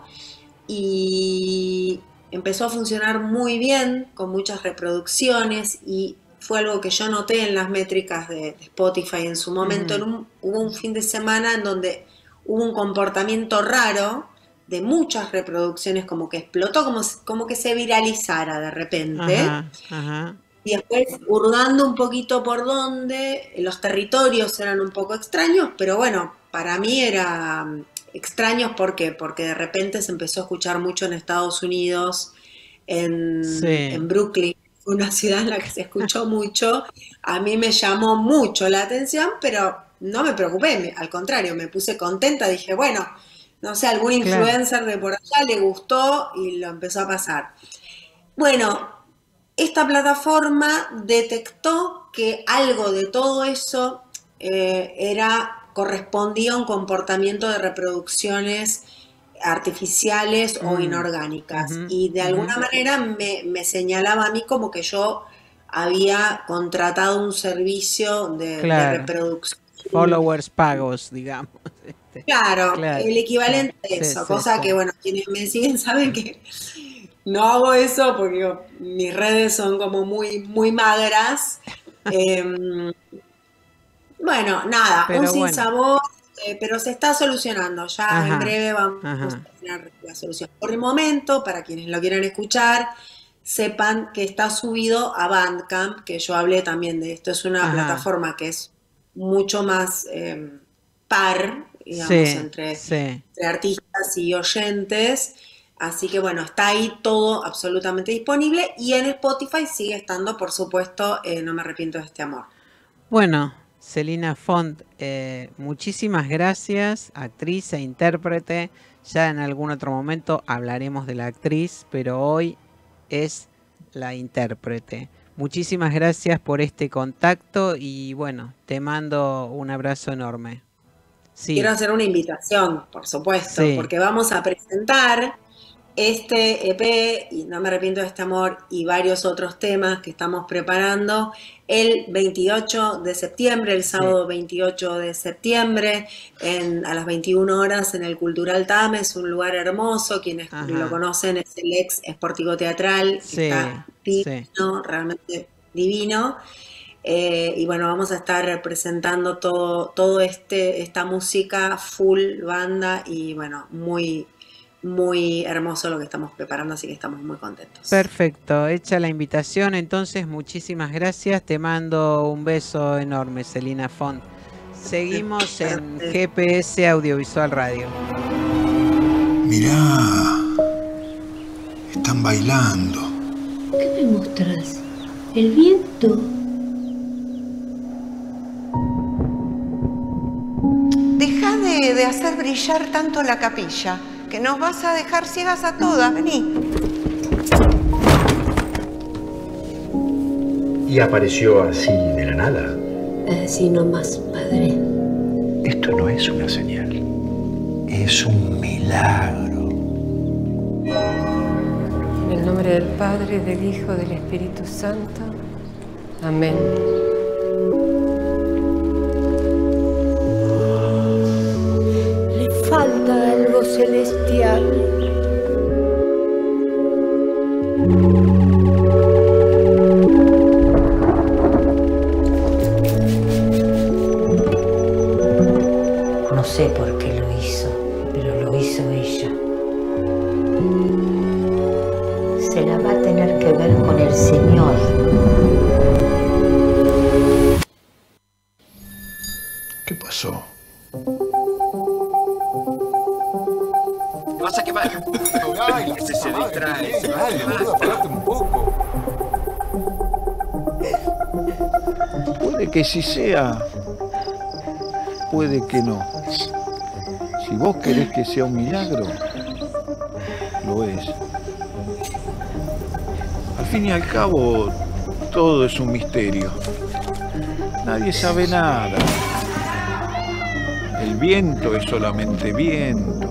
y empezó a funcionar muy bien, con muchas reproducciones, y fue algo que yo noté en las métricas de, de Spotify en su momento. Ujú. En un, hubo un fin de semana en donde hubo un comportamiento raro de muchas reproducciones, como que explotó, como, como que se viralizara de repente. Ajá, ajá. Y después, hurgando un poquito por donde, los territorios eran un poco extraños, pero bueno, para mí era um, extraños, ¿por qué? Porque de repente se empezó a escuchar mucho en Estados Unidos, en, Sí. en Brooklyn, fue una ciudad en la que se escuchó mucho. A mí me llamó mucho la atención, pero no me preocupé, me, al contrario, me puse contenta, dije, bueno, no sé, algún influencer de por allá le gustó y lo empezó a pasar. Bueno, esta plataforma detectó que algo de todo eso eh, era, correspondía a un comportamiento de reproducciones artificiales Mm. o inorgánicas. Ujú, Y de alguna ujú. manera me, me señalaba a mí como que yo había contratado un servicio de, de Claro. reproducción. Followers pagos, digamos. Este, Claro, claro, el equivalente claro. a Sí, eso, sí, cosa sí. que, bueno, quienes me siguen saben que no hago eso porque digo, mis redes son como muy, muy magras. Eh, bueno, nada, un Pero bueno. sinsabor, eh, pero se está solucionando. Ya en Ajá, breve vamos ajá. a tener la solución. Por el momento, para quienes lo quieran escuchar, sepan que está subido a Bandcamp, que yo hablé también de esto. Es una Ajá. plataforma que es mucho más eh, par, digamos, Sí, entre, sí. entre artistas y oyentes. Así que bueno, está ahí todo absolutamente disponible, y en Spotify sigue estando, por supuesto, eh, No me arrepiento de este amor. Bueno, Celina Font, eh, muchísimas gracias, actriz e intérprete. Ya en algún otro momento hablaremos de la actriz, pero hoy es la intérprete. Muchísimas gracias por este contacto y bueno, te mando un abrazo enorme. Sí. Quiero hacer una invitación, por supuesto, Sí. porque vamos a presentar este E P, y No me arrepiento de este amor, y varios otros temas que estamos preparando el veintiocho de septiembre, el sábado sí. veintiocho de septiembre, en, a las veintiuna horas en el Cultural Tames, un lugar hermoso, quienes Ajá. lo conocen es el ex Sportivo Teatral, sí, que está divino, sí. realmente divino. Eh, y bueno, vamos a estar presentando todo, todo este, esta música full banda y bueno, muy, muy hermoso lo que estamos preparando, así que estamos muy contentos. Perfecto, hecha la invitación, entonces muchísimas gracias, te mando un beso enorme, Celina Font. Seguimos en G P S Audiovisual Radio. Mirá, están bailando. ¿Qué me mostrás? El viento. Deja de, de hacer brillar tanto la capilla, que nos vas a dejar ciegas a todas. Vení. ¿Y apareció así de la nada? Así nomás, padre. Esto no es una señal, es un milagro. En el nombre del Padre, del Hijo, del Espíritu Santo. Amén. Falta algo celestial. No sé por qué lo hizo, pero lo hizo ella. Se la va a tener que ver con el Señor. ¿Qué pasó? Pasa que va. Ay, ese se distrae. Dale, boludo, apagate un poco. Puede que sí sea, puede que no. Si vos querés que sea un milagro, lo es. Al fin y al cabo, todo es un misterio. Nadie sabe nada. El viento es solamente viento.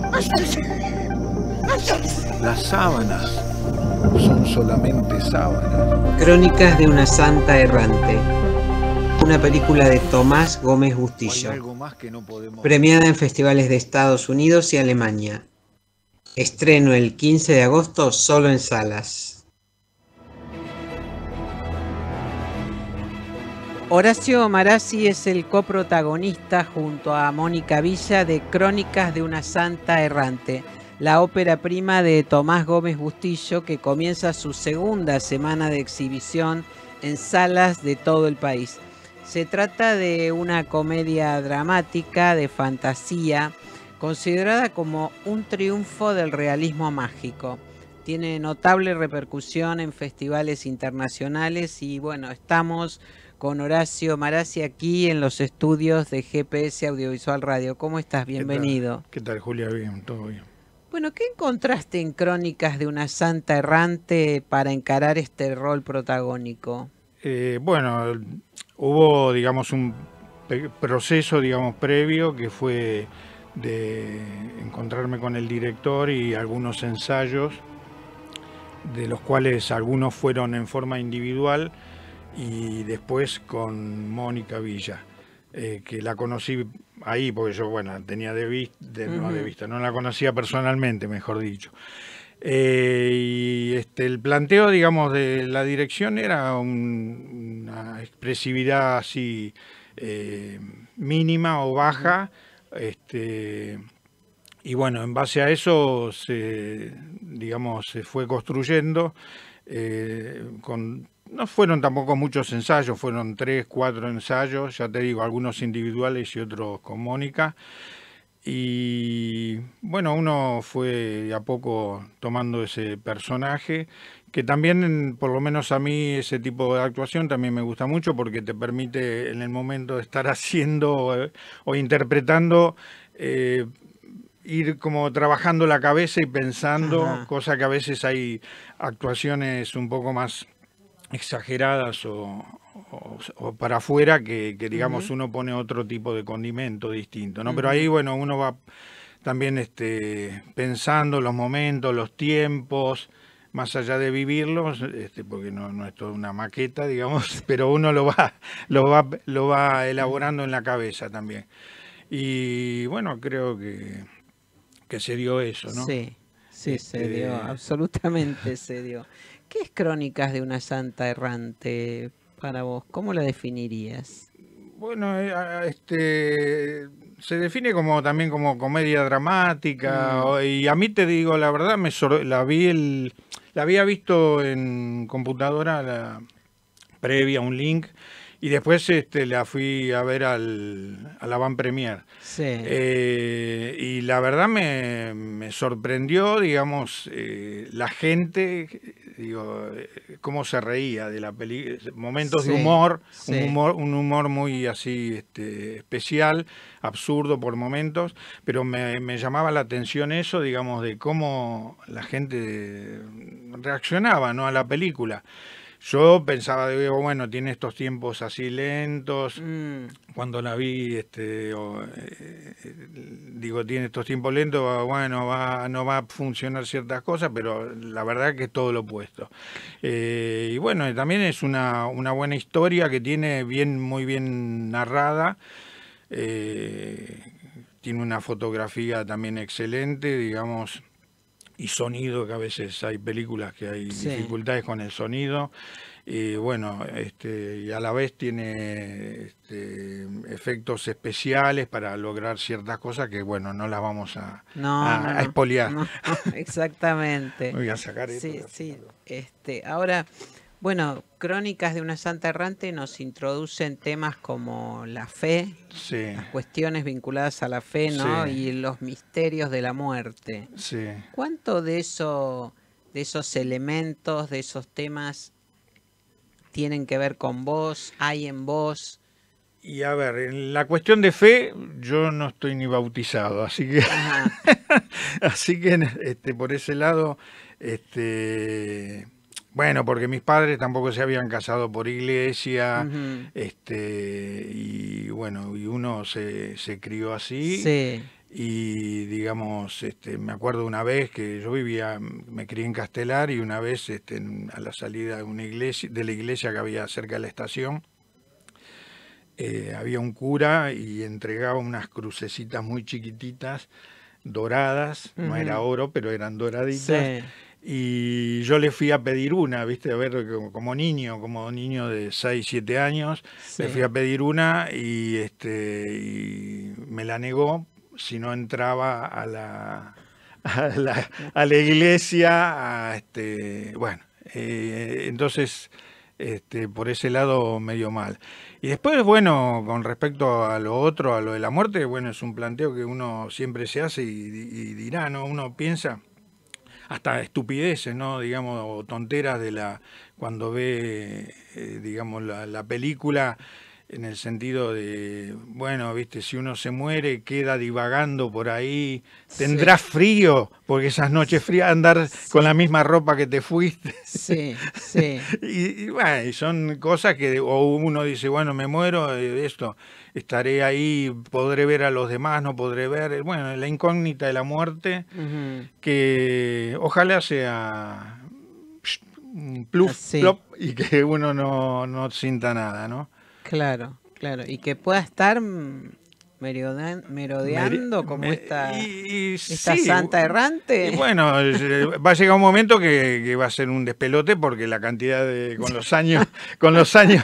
Las sábanas son solamente sábanas. Crónicas de una santa errante. Una película de Tomás Gómez Bustillo. No podemos... Premiada en festivales de Estados Unidos y Alemania. Estreno el quince de agosto solo en salas. Horacio Marazzi es el coprotagonista junto a Mónica Villa de Crónicas de una santa errante, la ópera prima de Tomás Gómez Bustillo que comienza su segunda semana de exhibición en salas de todo el país. Se trata de una comedia dramática de fantasía considerada como un triunfo del realismo mágico. Tiene notable repercusión en festivales internacionales y bueno, estamos con Horacio Marazzi aquí en los estudios de G P S Audiovisual Radio. ¿Cómo estás? Bienvenido. ¿Qué tal, ¿Qué tal Julia? Bien, todo bien. Bueno, ¿qué encontraste en Crónicas de una santa errante para encarar este rol protagónico? Eh, bueno, hubo, digamos, un proceso, digamos, previo que fue de encontrarme con el director y algunos ensayos, de los cuales algunos fueron en forma individual y después con Mónica Villa, eh, que la conocí ahí porque yo, bueno, tenía de vista, de, uh-huh. no de vista, no la conocía personalmente, mejor dicho. Eh, y este, el planteo, digamos, de la dirección era un, una expresividad así eh, mínima o baja, este, y bueno, en base a eso se, digamos, se fue construyendo eh, con... No fueron tampoco muchos ensayos, fueron tres, cuatro ensayos, ya te digo, algunos individuales y otros con Mónica. Y bueno, uno fue de a poco tomando ese personaje, que también, por lo menos a mí, ese tipo de actuación también me gusta mucho porque te permite en el momento de estar haciendo eh, o interpretando, eh, ir como trabajando la cabeza y pensando, Ajá. cosa que a veces hay actuaciones un poco más exageradas o, o, o para afuera que, que digamos uh-huh. uno pone otro tipo de condimento distinto, ¿no? Uh-huh. Pero ahí, bueno, uno va también este, pensando los momentos, los tiempos, más allá de vivirlos, este, porque no, no es toda una maqueta, digamos, pero uno lo va, lo va, lo va elaborando en la cabeza también. Y bueno, creo que, que se dio eso, ¿no? Sí, sí, este, se dio, absolutamente se dio. ¿Qué es Crónicas de una Santa Errante para vos? ¿Cómo la definirías? Bueno, este se define como también como comedia dramática, mm. y a mí te digo la verdad, me la vi el la había visto en computadora la previa, un link, y después este la fui a ver al a la Van Premier. Sí. Eh, y la verdad me, me sorprendió, digamos, eh, la gente, digo, cómo se reía de la película, momentos sí, de humor, sí. un humor, un humor muy así este, especial, absurdo por momentos, pero me, me llamaba la atención eso, digamos, de cómo la gente reaccionaba, ¿no?, a la película. Yo pensaba, digo, bueno, tiene estos tiempos así lentos. Mm. Cuando la vi, este, o, eh, digo, tiene estos tiempos lentos, bueno, va, no va a funcionar ciertas cosas, pero la verdad que es todo lo opuesto. Eh, y bueno, también es una, una buena historia que tiene bien, muy bien narrada. Eh, tiene una fotografía también excelente, digamos, y sonido, que a veces hay películas que hay sí. dificultades con el sonido, y bueno, este, y a la vez tiene este, efectos especiales para lograr ciertas cosas que, bueno, no las vamos a, no, a, no, a espoliar. No, exactamente. Voy a sacar sí, esto. Sí, este, ahora, bueno, Crónicas de una Santa Errante nos introducen temas como la fe, sí. las cuestiones vinculadas a la fe, ¿no? Sí. Y los misterios de la muerte. Sí. ¿Cuánto de eso, de esos elementos, de esos temas tienen que ver con vos, hay en vos? Y a ver, en la cuestión de fe, yo no estoy ni bautizado, así que así que este, por ese lado, este bueno, porque mis padres tampoco se habían casado por iglesia, uh-huh. este, y bueno, y uno se, se crió así. Sí. Y digamos, este, me acuerdo una vez que yo vivía, me crié en Castelar, y una vez este, a la salida de una iglesia, de la iglesia que había cerca de la estación, eh, había un cura y entregaba unas crucecitas muy chiquititas, doradas, uh-huh. no era oro, pero eran doraditas. Sí. Y yo le fui a pedir una, ¿viste? A ver, como niño, como niño de seis, siete años, sí. le fui a pedir una y, este, y me la negó si no entraba a la, a la, a la iglesia. A este, bueno, eh, entonces este, por ese lado medio mal. Y después, bueno, con respecto a lo otro, a lo de la muerte, bueno, es un planteo que uno siempre se hace y, y dirá, ¿no? Uno piensa hasta estupideces, ¿no? Digamos, o tonteras de la cuando ve, eh, digamos, la, la película, en el sentido de, bueno, viste, si uno se muere, queda divagando por ahí, tendrás sí. frío, porque esas noches frías andar sí. con la misma ropa que te fuiste. Sí, sí. y, y bueno, y son cosas que, o uno dice, bueno, me muero, esto, estaré ahí, podré ver a los demás, no podré ver, bueno, la incógnita de la muerte, uh-huh. que ojalá sea pluf, sí. plop, y que uno no, no sienta nada, ¿no? Claro, claro, y que pueda estar merodean, merodeando Meri, como me, esta, y, esta sí, santa errante. Y bueno, va a llegar un momento que, que va a ser un despelote, porque la cantidad de, con los años, con los años,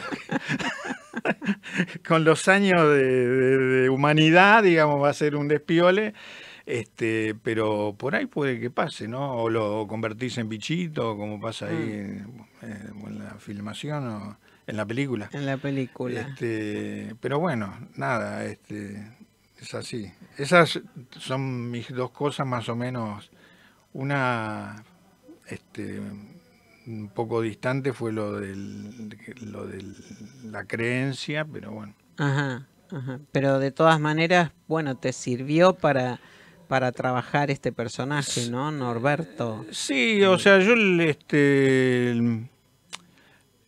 con los años de, de, de humanidad, digamos, va a ser un despiole. Este, pero por ahí puede que pase, ¿no? O lo convertís en bichito, como pasa ahí mm. en, en la filmación o en la película. En la película. Este, pero bueno, nada, este, es así. Esas son mis dos cosas más o menos. Una, este, un poco distante fue lo del, lo de la creencia, pero bueno. Ajá, ajá. Pero de todas maneras, bueno, te sirvió para para trabajar este personaje, ¿no? Norberto. Sí, o sea, yo este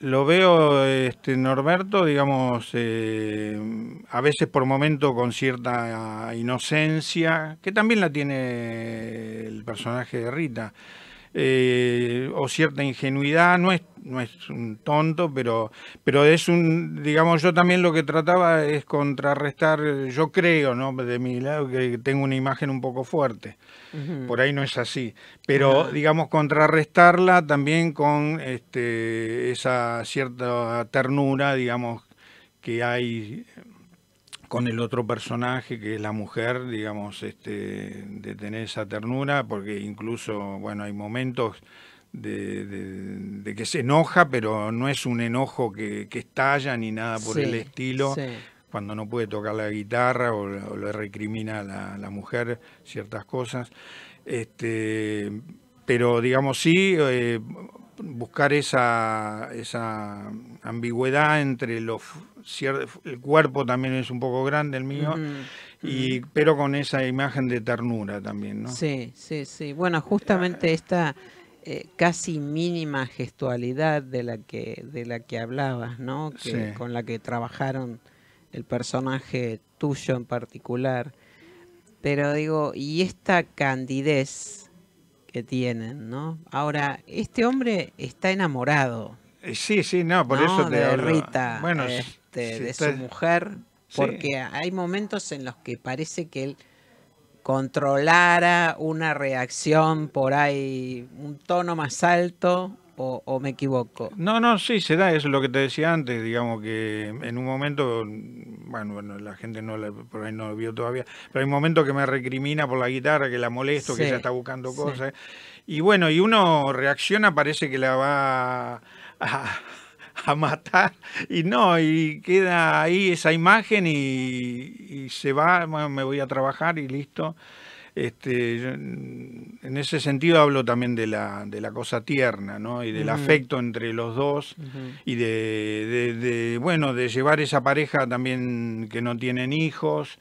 lo veo, este, Norberto, digamos, eh, a veces por momento con cierta inocencia, que también la tiene el personaje de Rita, eh, o cierta ingenuidad. No es, no es un tonto, pero, pero es un, digamos, yo también lo que trataba es contrarrestar, yo creo, ¿no?, de mi lado, que tengo una imagen un poco fuerte. Uh-huh. Por ahí no es así, pero uh-huh. digamos, contrarrestarla también con este, esa cierta ternura, digamos, que hay con el otro personaje, que es la mujer, digamos, este, de tener esa ternura, porque incluso, bueno, hay momentos de, de, de que se enoja, pero no es un enojo que, que estalla ni nada por sí, el estilo. Sí. Cuando no puede tocar la guitarra o, o le recrimina a la, la mujer ciertas cosas. Este, pero digamos sí, eh, buscar esa, esa ambigüedad entre los... El cuerpo también es un poco grande el mío, uh-huh. y, uh-huh. pero con esa imagen de ternura también, ¿no? Sí, sí, sí. Bueno, justamente esta eh, casi mínima gestualidad de la que, de la que hablabas, ¿no? Que, sí. Con la que trabajaron el personaje tuyo en particular, pero digo, y esta candidez que tienen, ¿no? Ahora, este hombre está enamorado. Sí, sí, no, por ¿no? eso te de hablo. Rita, bueno, este, sí, de está... su mujer, porque sí. hay momentos en los que parece que él controlara una reacción por ahí, un tono más alto. O, ¿O me equivoco? No, no, sí, se da, eso es lo que te decía antes, digamos que en un momento, bueno, bueno la gente no la, por ahí no lo vio todavía, pero hay un momento que me recrimina por la guitarra, que la molesto, sí, que ella está buscando sí. cosas, y bueno, y uno reacciona, parece que la va a, a matar, y no, y queda ahí esa imagen y, y se va, bueno, me voy a trabajar y listo. Este, yo, en ese sentido hablo también de la, de la cosa tierna, ¿no? Y del uh-huh. afecto entre los dos, uh-huh. y de, de, de, bueno, de llevar esa pareja también que no tienen hijos,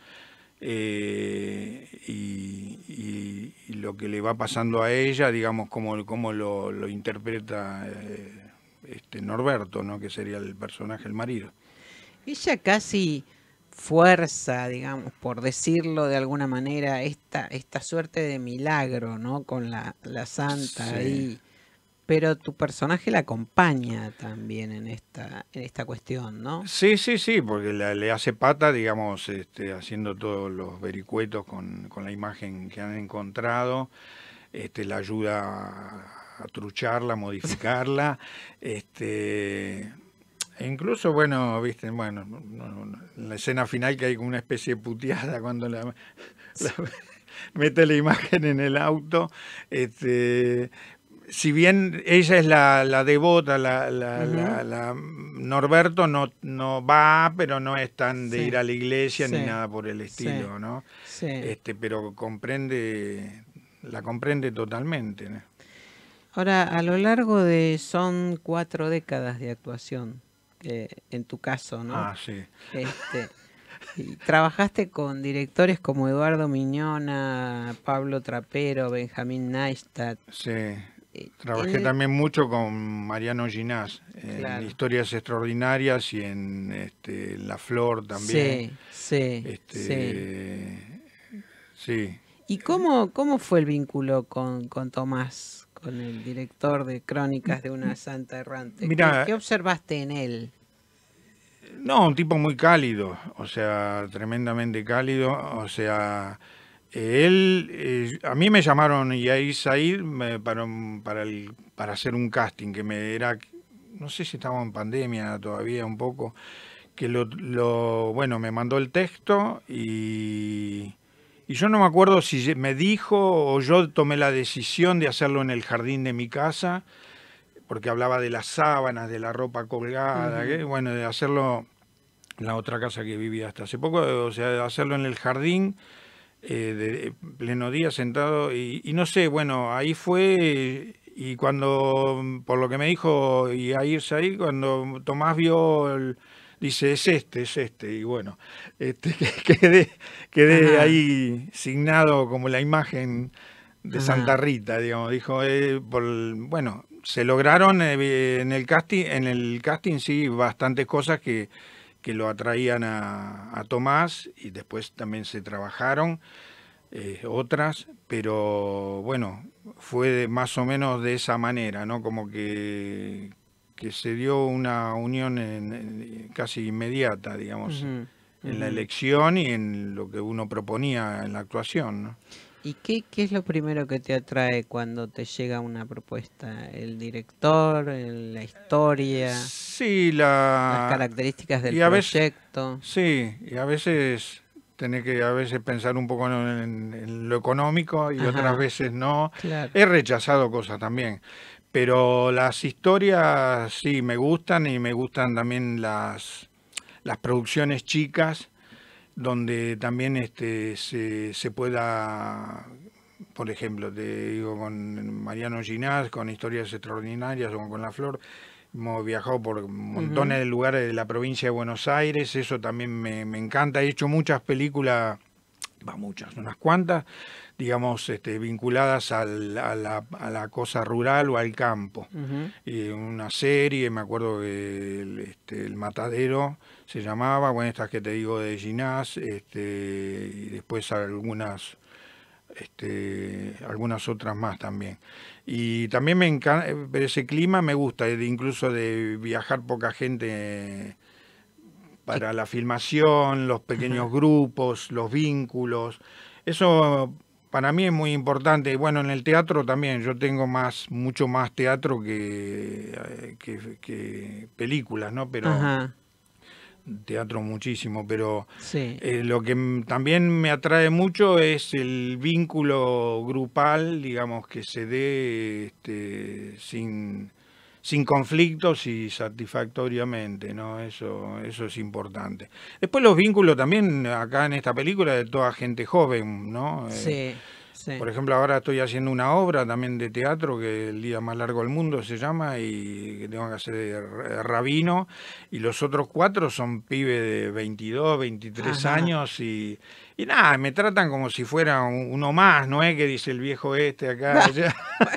eh, y, y, y lo que le va pasando a ella, digamos, cómo, cómo lo, lo interpreta eh, este Norberto, ¿no? Que sería el personaje, el marido. Ella casi... fuerza, digamos, por decirlo de alguna manera, esta, esta suerte de milagro, ¿no? Con la, la santa sí. ahí. Pero tu personaje la acompaña también en esta, en esta cuestión, ¿no? Sí, sí, sí, porque la, le hace pata, digamos, este, haciendo todos los vericuetos con, con la imagen que han encontrado. Este, la ayuda a, a trucharla, a modificarla. este... E incluso, bueno, viste, bueno, no, no, en la escena final que hay como una especie de puteada cuando la, la mete la imagen en el auto, este, si bien ella es la, la devota, la, la, uh-huh. la, la Norberto no, no va, pero no es tan de sí. ir a la iglesia sí. ni nada por el estilo, sí. ¿no? Sí. Este, pero comprende, la comprende totalmente, ¿no? Ahora, a lo largo de, son cuatro décadas de actuación. Eh, en tu caso, ¿no? Ah, sí. Este, y trabajaste con directores como Eduardo Miñona, Pablo Trapero, Benjamín Neistat. Sí, trabajé el... también mucho con Mariano Ginás, en claro. Historias Extraordinarias y en este, La Flor también. Sí, sí, este, sí. sí. ¿Y cómo, cómo fue el vínculo con, con Tomás? Con el director de Crónicas de una Santa Errante. Mirá, ¿Qué, ¿Qué observaste en él? No, un tipo muy cálido, o sea, tremendamente cálido, o sea, él, eh, a mí me llamaron y ahí Said me, para, para, el, para hacer un casting, que me era, no sé si estábamos en pandemia todavía un poco, que lo, lo bueno, me mandó el texto y... Y yo no me acuerdo si me dijo o yo tomé la decisión de hacerlo en el jardín de mi casa, porque hablaba de las sábanas, de la ropa colgada, uh-huh. ¿eh? Bueno, de hacerlo en la otra casa que vivía hasta hace poco, o sea, de hacerlo en el jardín, eh, de pleno día sentado, y, y no sé, bueno, ahí fue, y cuando, por lo que me dijo, y a irse ahí, cuando Tomás vio el... Dice, es este, es este, y bueno, este, quedé, quedé ahí signado como la imagen de Ajá. Santa Rita, digamos, dijo, eh, por, bueno, se lograron eh, en el casting, en el casting sí, bastantes cosas que, que lo atraían a, a Tomás, y después también se trabajaron eh, otras, pero bueno, fue de, más o menos de esa manera, ¿no? Como que, que se dio una unión en, en, casi inmediata, digamos, uh-huh, en uh-huh. la elección y en lo que uno proponía en la actuación, ¿no? ¿Y qué, qué es lo primero que te atrae cuando te llega una propuesta? ¿El director, el, la historia? Sí, la... las características del y a proyecto. Veces, sí, y a veces tenés que a veces pensar un poco en, en lo económico y Ajá. otras veces no. Claro. He rechazado cosas también, pero las historias sí me gustan, y me gustan también las, las producciones chicas, donde también este se, se pueda, por ejemplo, te digo, con Mariano Ginás, con Historias Extraordinarias, o con La Flor, hemos viajado por montones uh-huh. de lugares de la provincia de Buenos Aires, eso también me, me encanta. He hecho muchas películas, va muchas, unas cuantas, digamos, este, vinculadas al, a, la, a la cosa rural o al campo. Uh-huh. Y una serie, me acuerdo que el, este, el Matadero se llamaba, bueno, estas que te digo de Ginás, este, y después algunas, este, algunas otras más también. Y también me encanta, ese clima me gusta, incluso de viajar poca gente para la filmación, los pequeños uh-huh. grupos, los vínculos. Eso para mí es muy importante. Bueno, en el teatro también, yo tengo más, mucho más teatro que, que, que películas, ¿no? Pero Ajá. teatro muchísimo, pero sí. eh, lo que también me atrae mucho es el vínculo grupal, digamos, que se dé este, sin, sin conflictos y satisfactoriamente, ¿no? Eso, eso es importante. Después los vínculos también, acá en esta película, de toda gente joven, ¿no? Sí. Eh, Sí. Por ejemplo, ahora estoy haciendo una obra también de teatro, que El día más largo del mundo se llama, y que tengo que hacer de rabino, y los otros cuatro son pibes de veintidós, veintitrés Ajá. años, y, y nada, me tratan como si fuera uno más, no es que dice el viejo este acá, allá.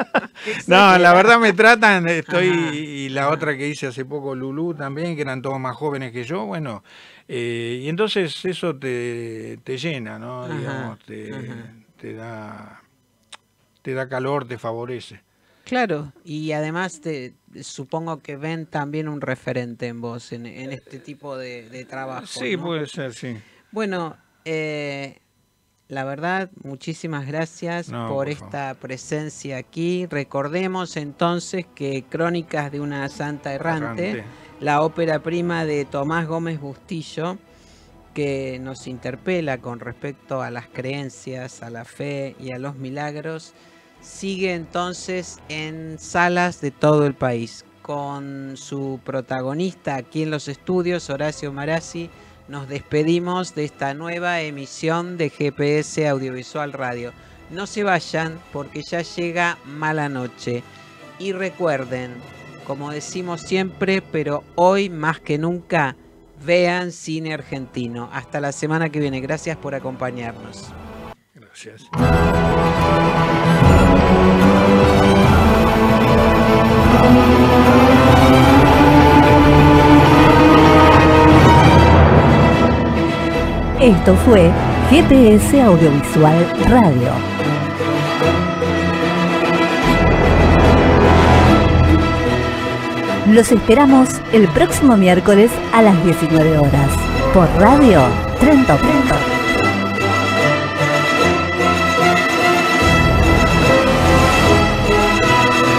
No, la verdad me tratan, estoy, Ajá. y la otra que hice hace poco, Lulú, también, que eran todos más jóvenes que yo, bueno, eh, y entonces eso te, te llena, ¿no? Ajá. Digamos, te... Ajá. te da te da calor, te favorece. Claro, y además te, supongo que ven también un referente en vos, en, en este tipo de, de trabajo. Sí, ¿no? puede ser, sí. Bueno, eh, la verdad, muchísimas gracias no, por, por esta favor. presencia aquí. Recordemos entonces que Crónicas de una Santa Errante, Errante. la ópera prima de Tomás Gómez Bustillo, que nos interpela con respecto a las creencias, a la fe y a los milagros, sigue entonces en salas de todo el país. Con su protagonista aquí en los estudios, Horacio Marazzi, nos despedimos de esta nueva emisión de G P S Audiovisual Radio. No se vayan, porque ya llega Mala Noche. Y recuerden, como decimos siempre, pero hoy más que nunca, vean cine argentino. Hasta la semana que viene. Gracias por acompañarnos. Gracias. Esto fue G P S Audiovisual Radio. Los esperamos el próximo miércoles a las diecinueve horas por Radio Trento Trento.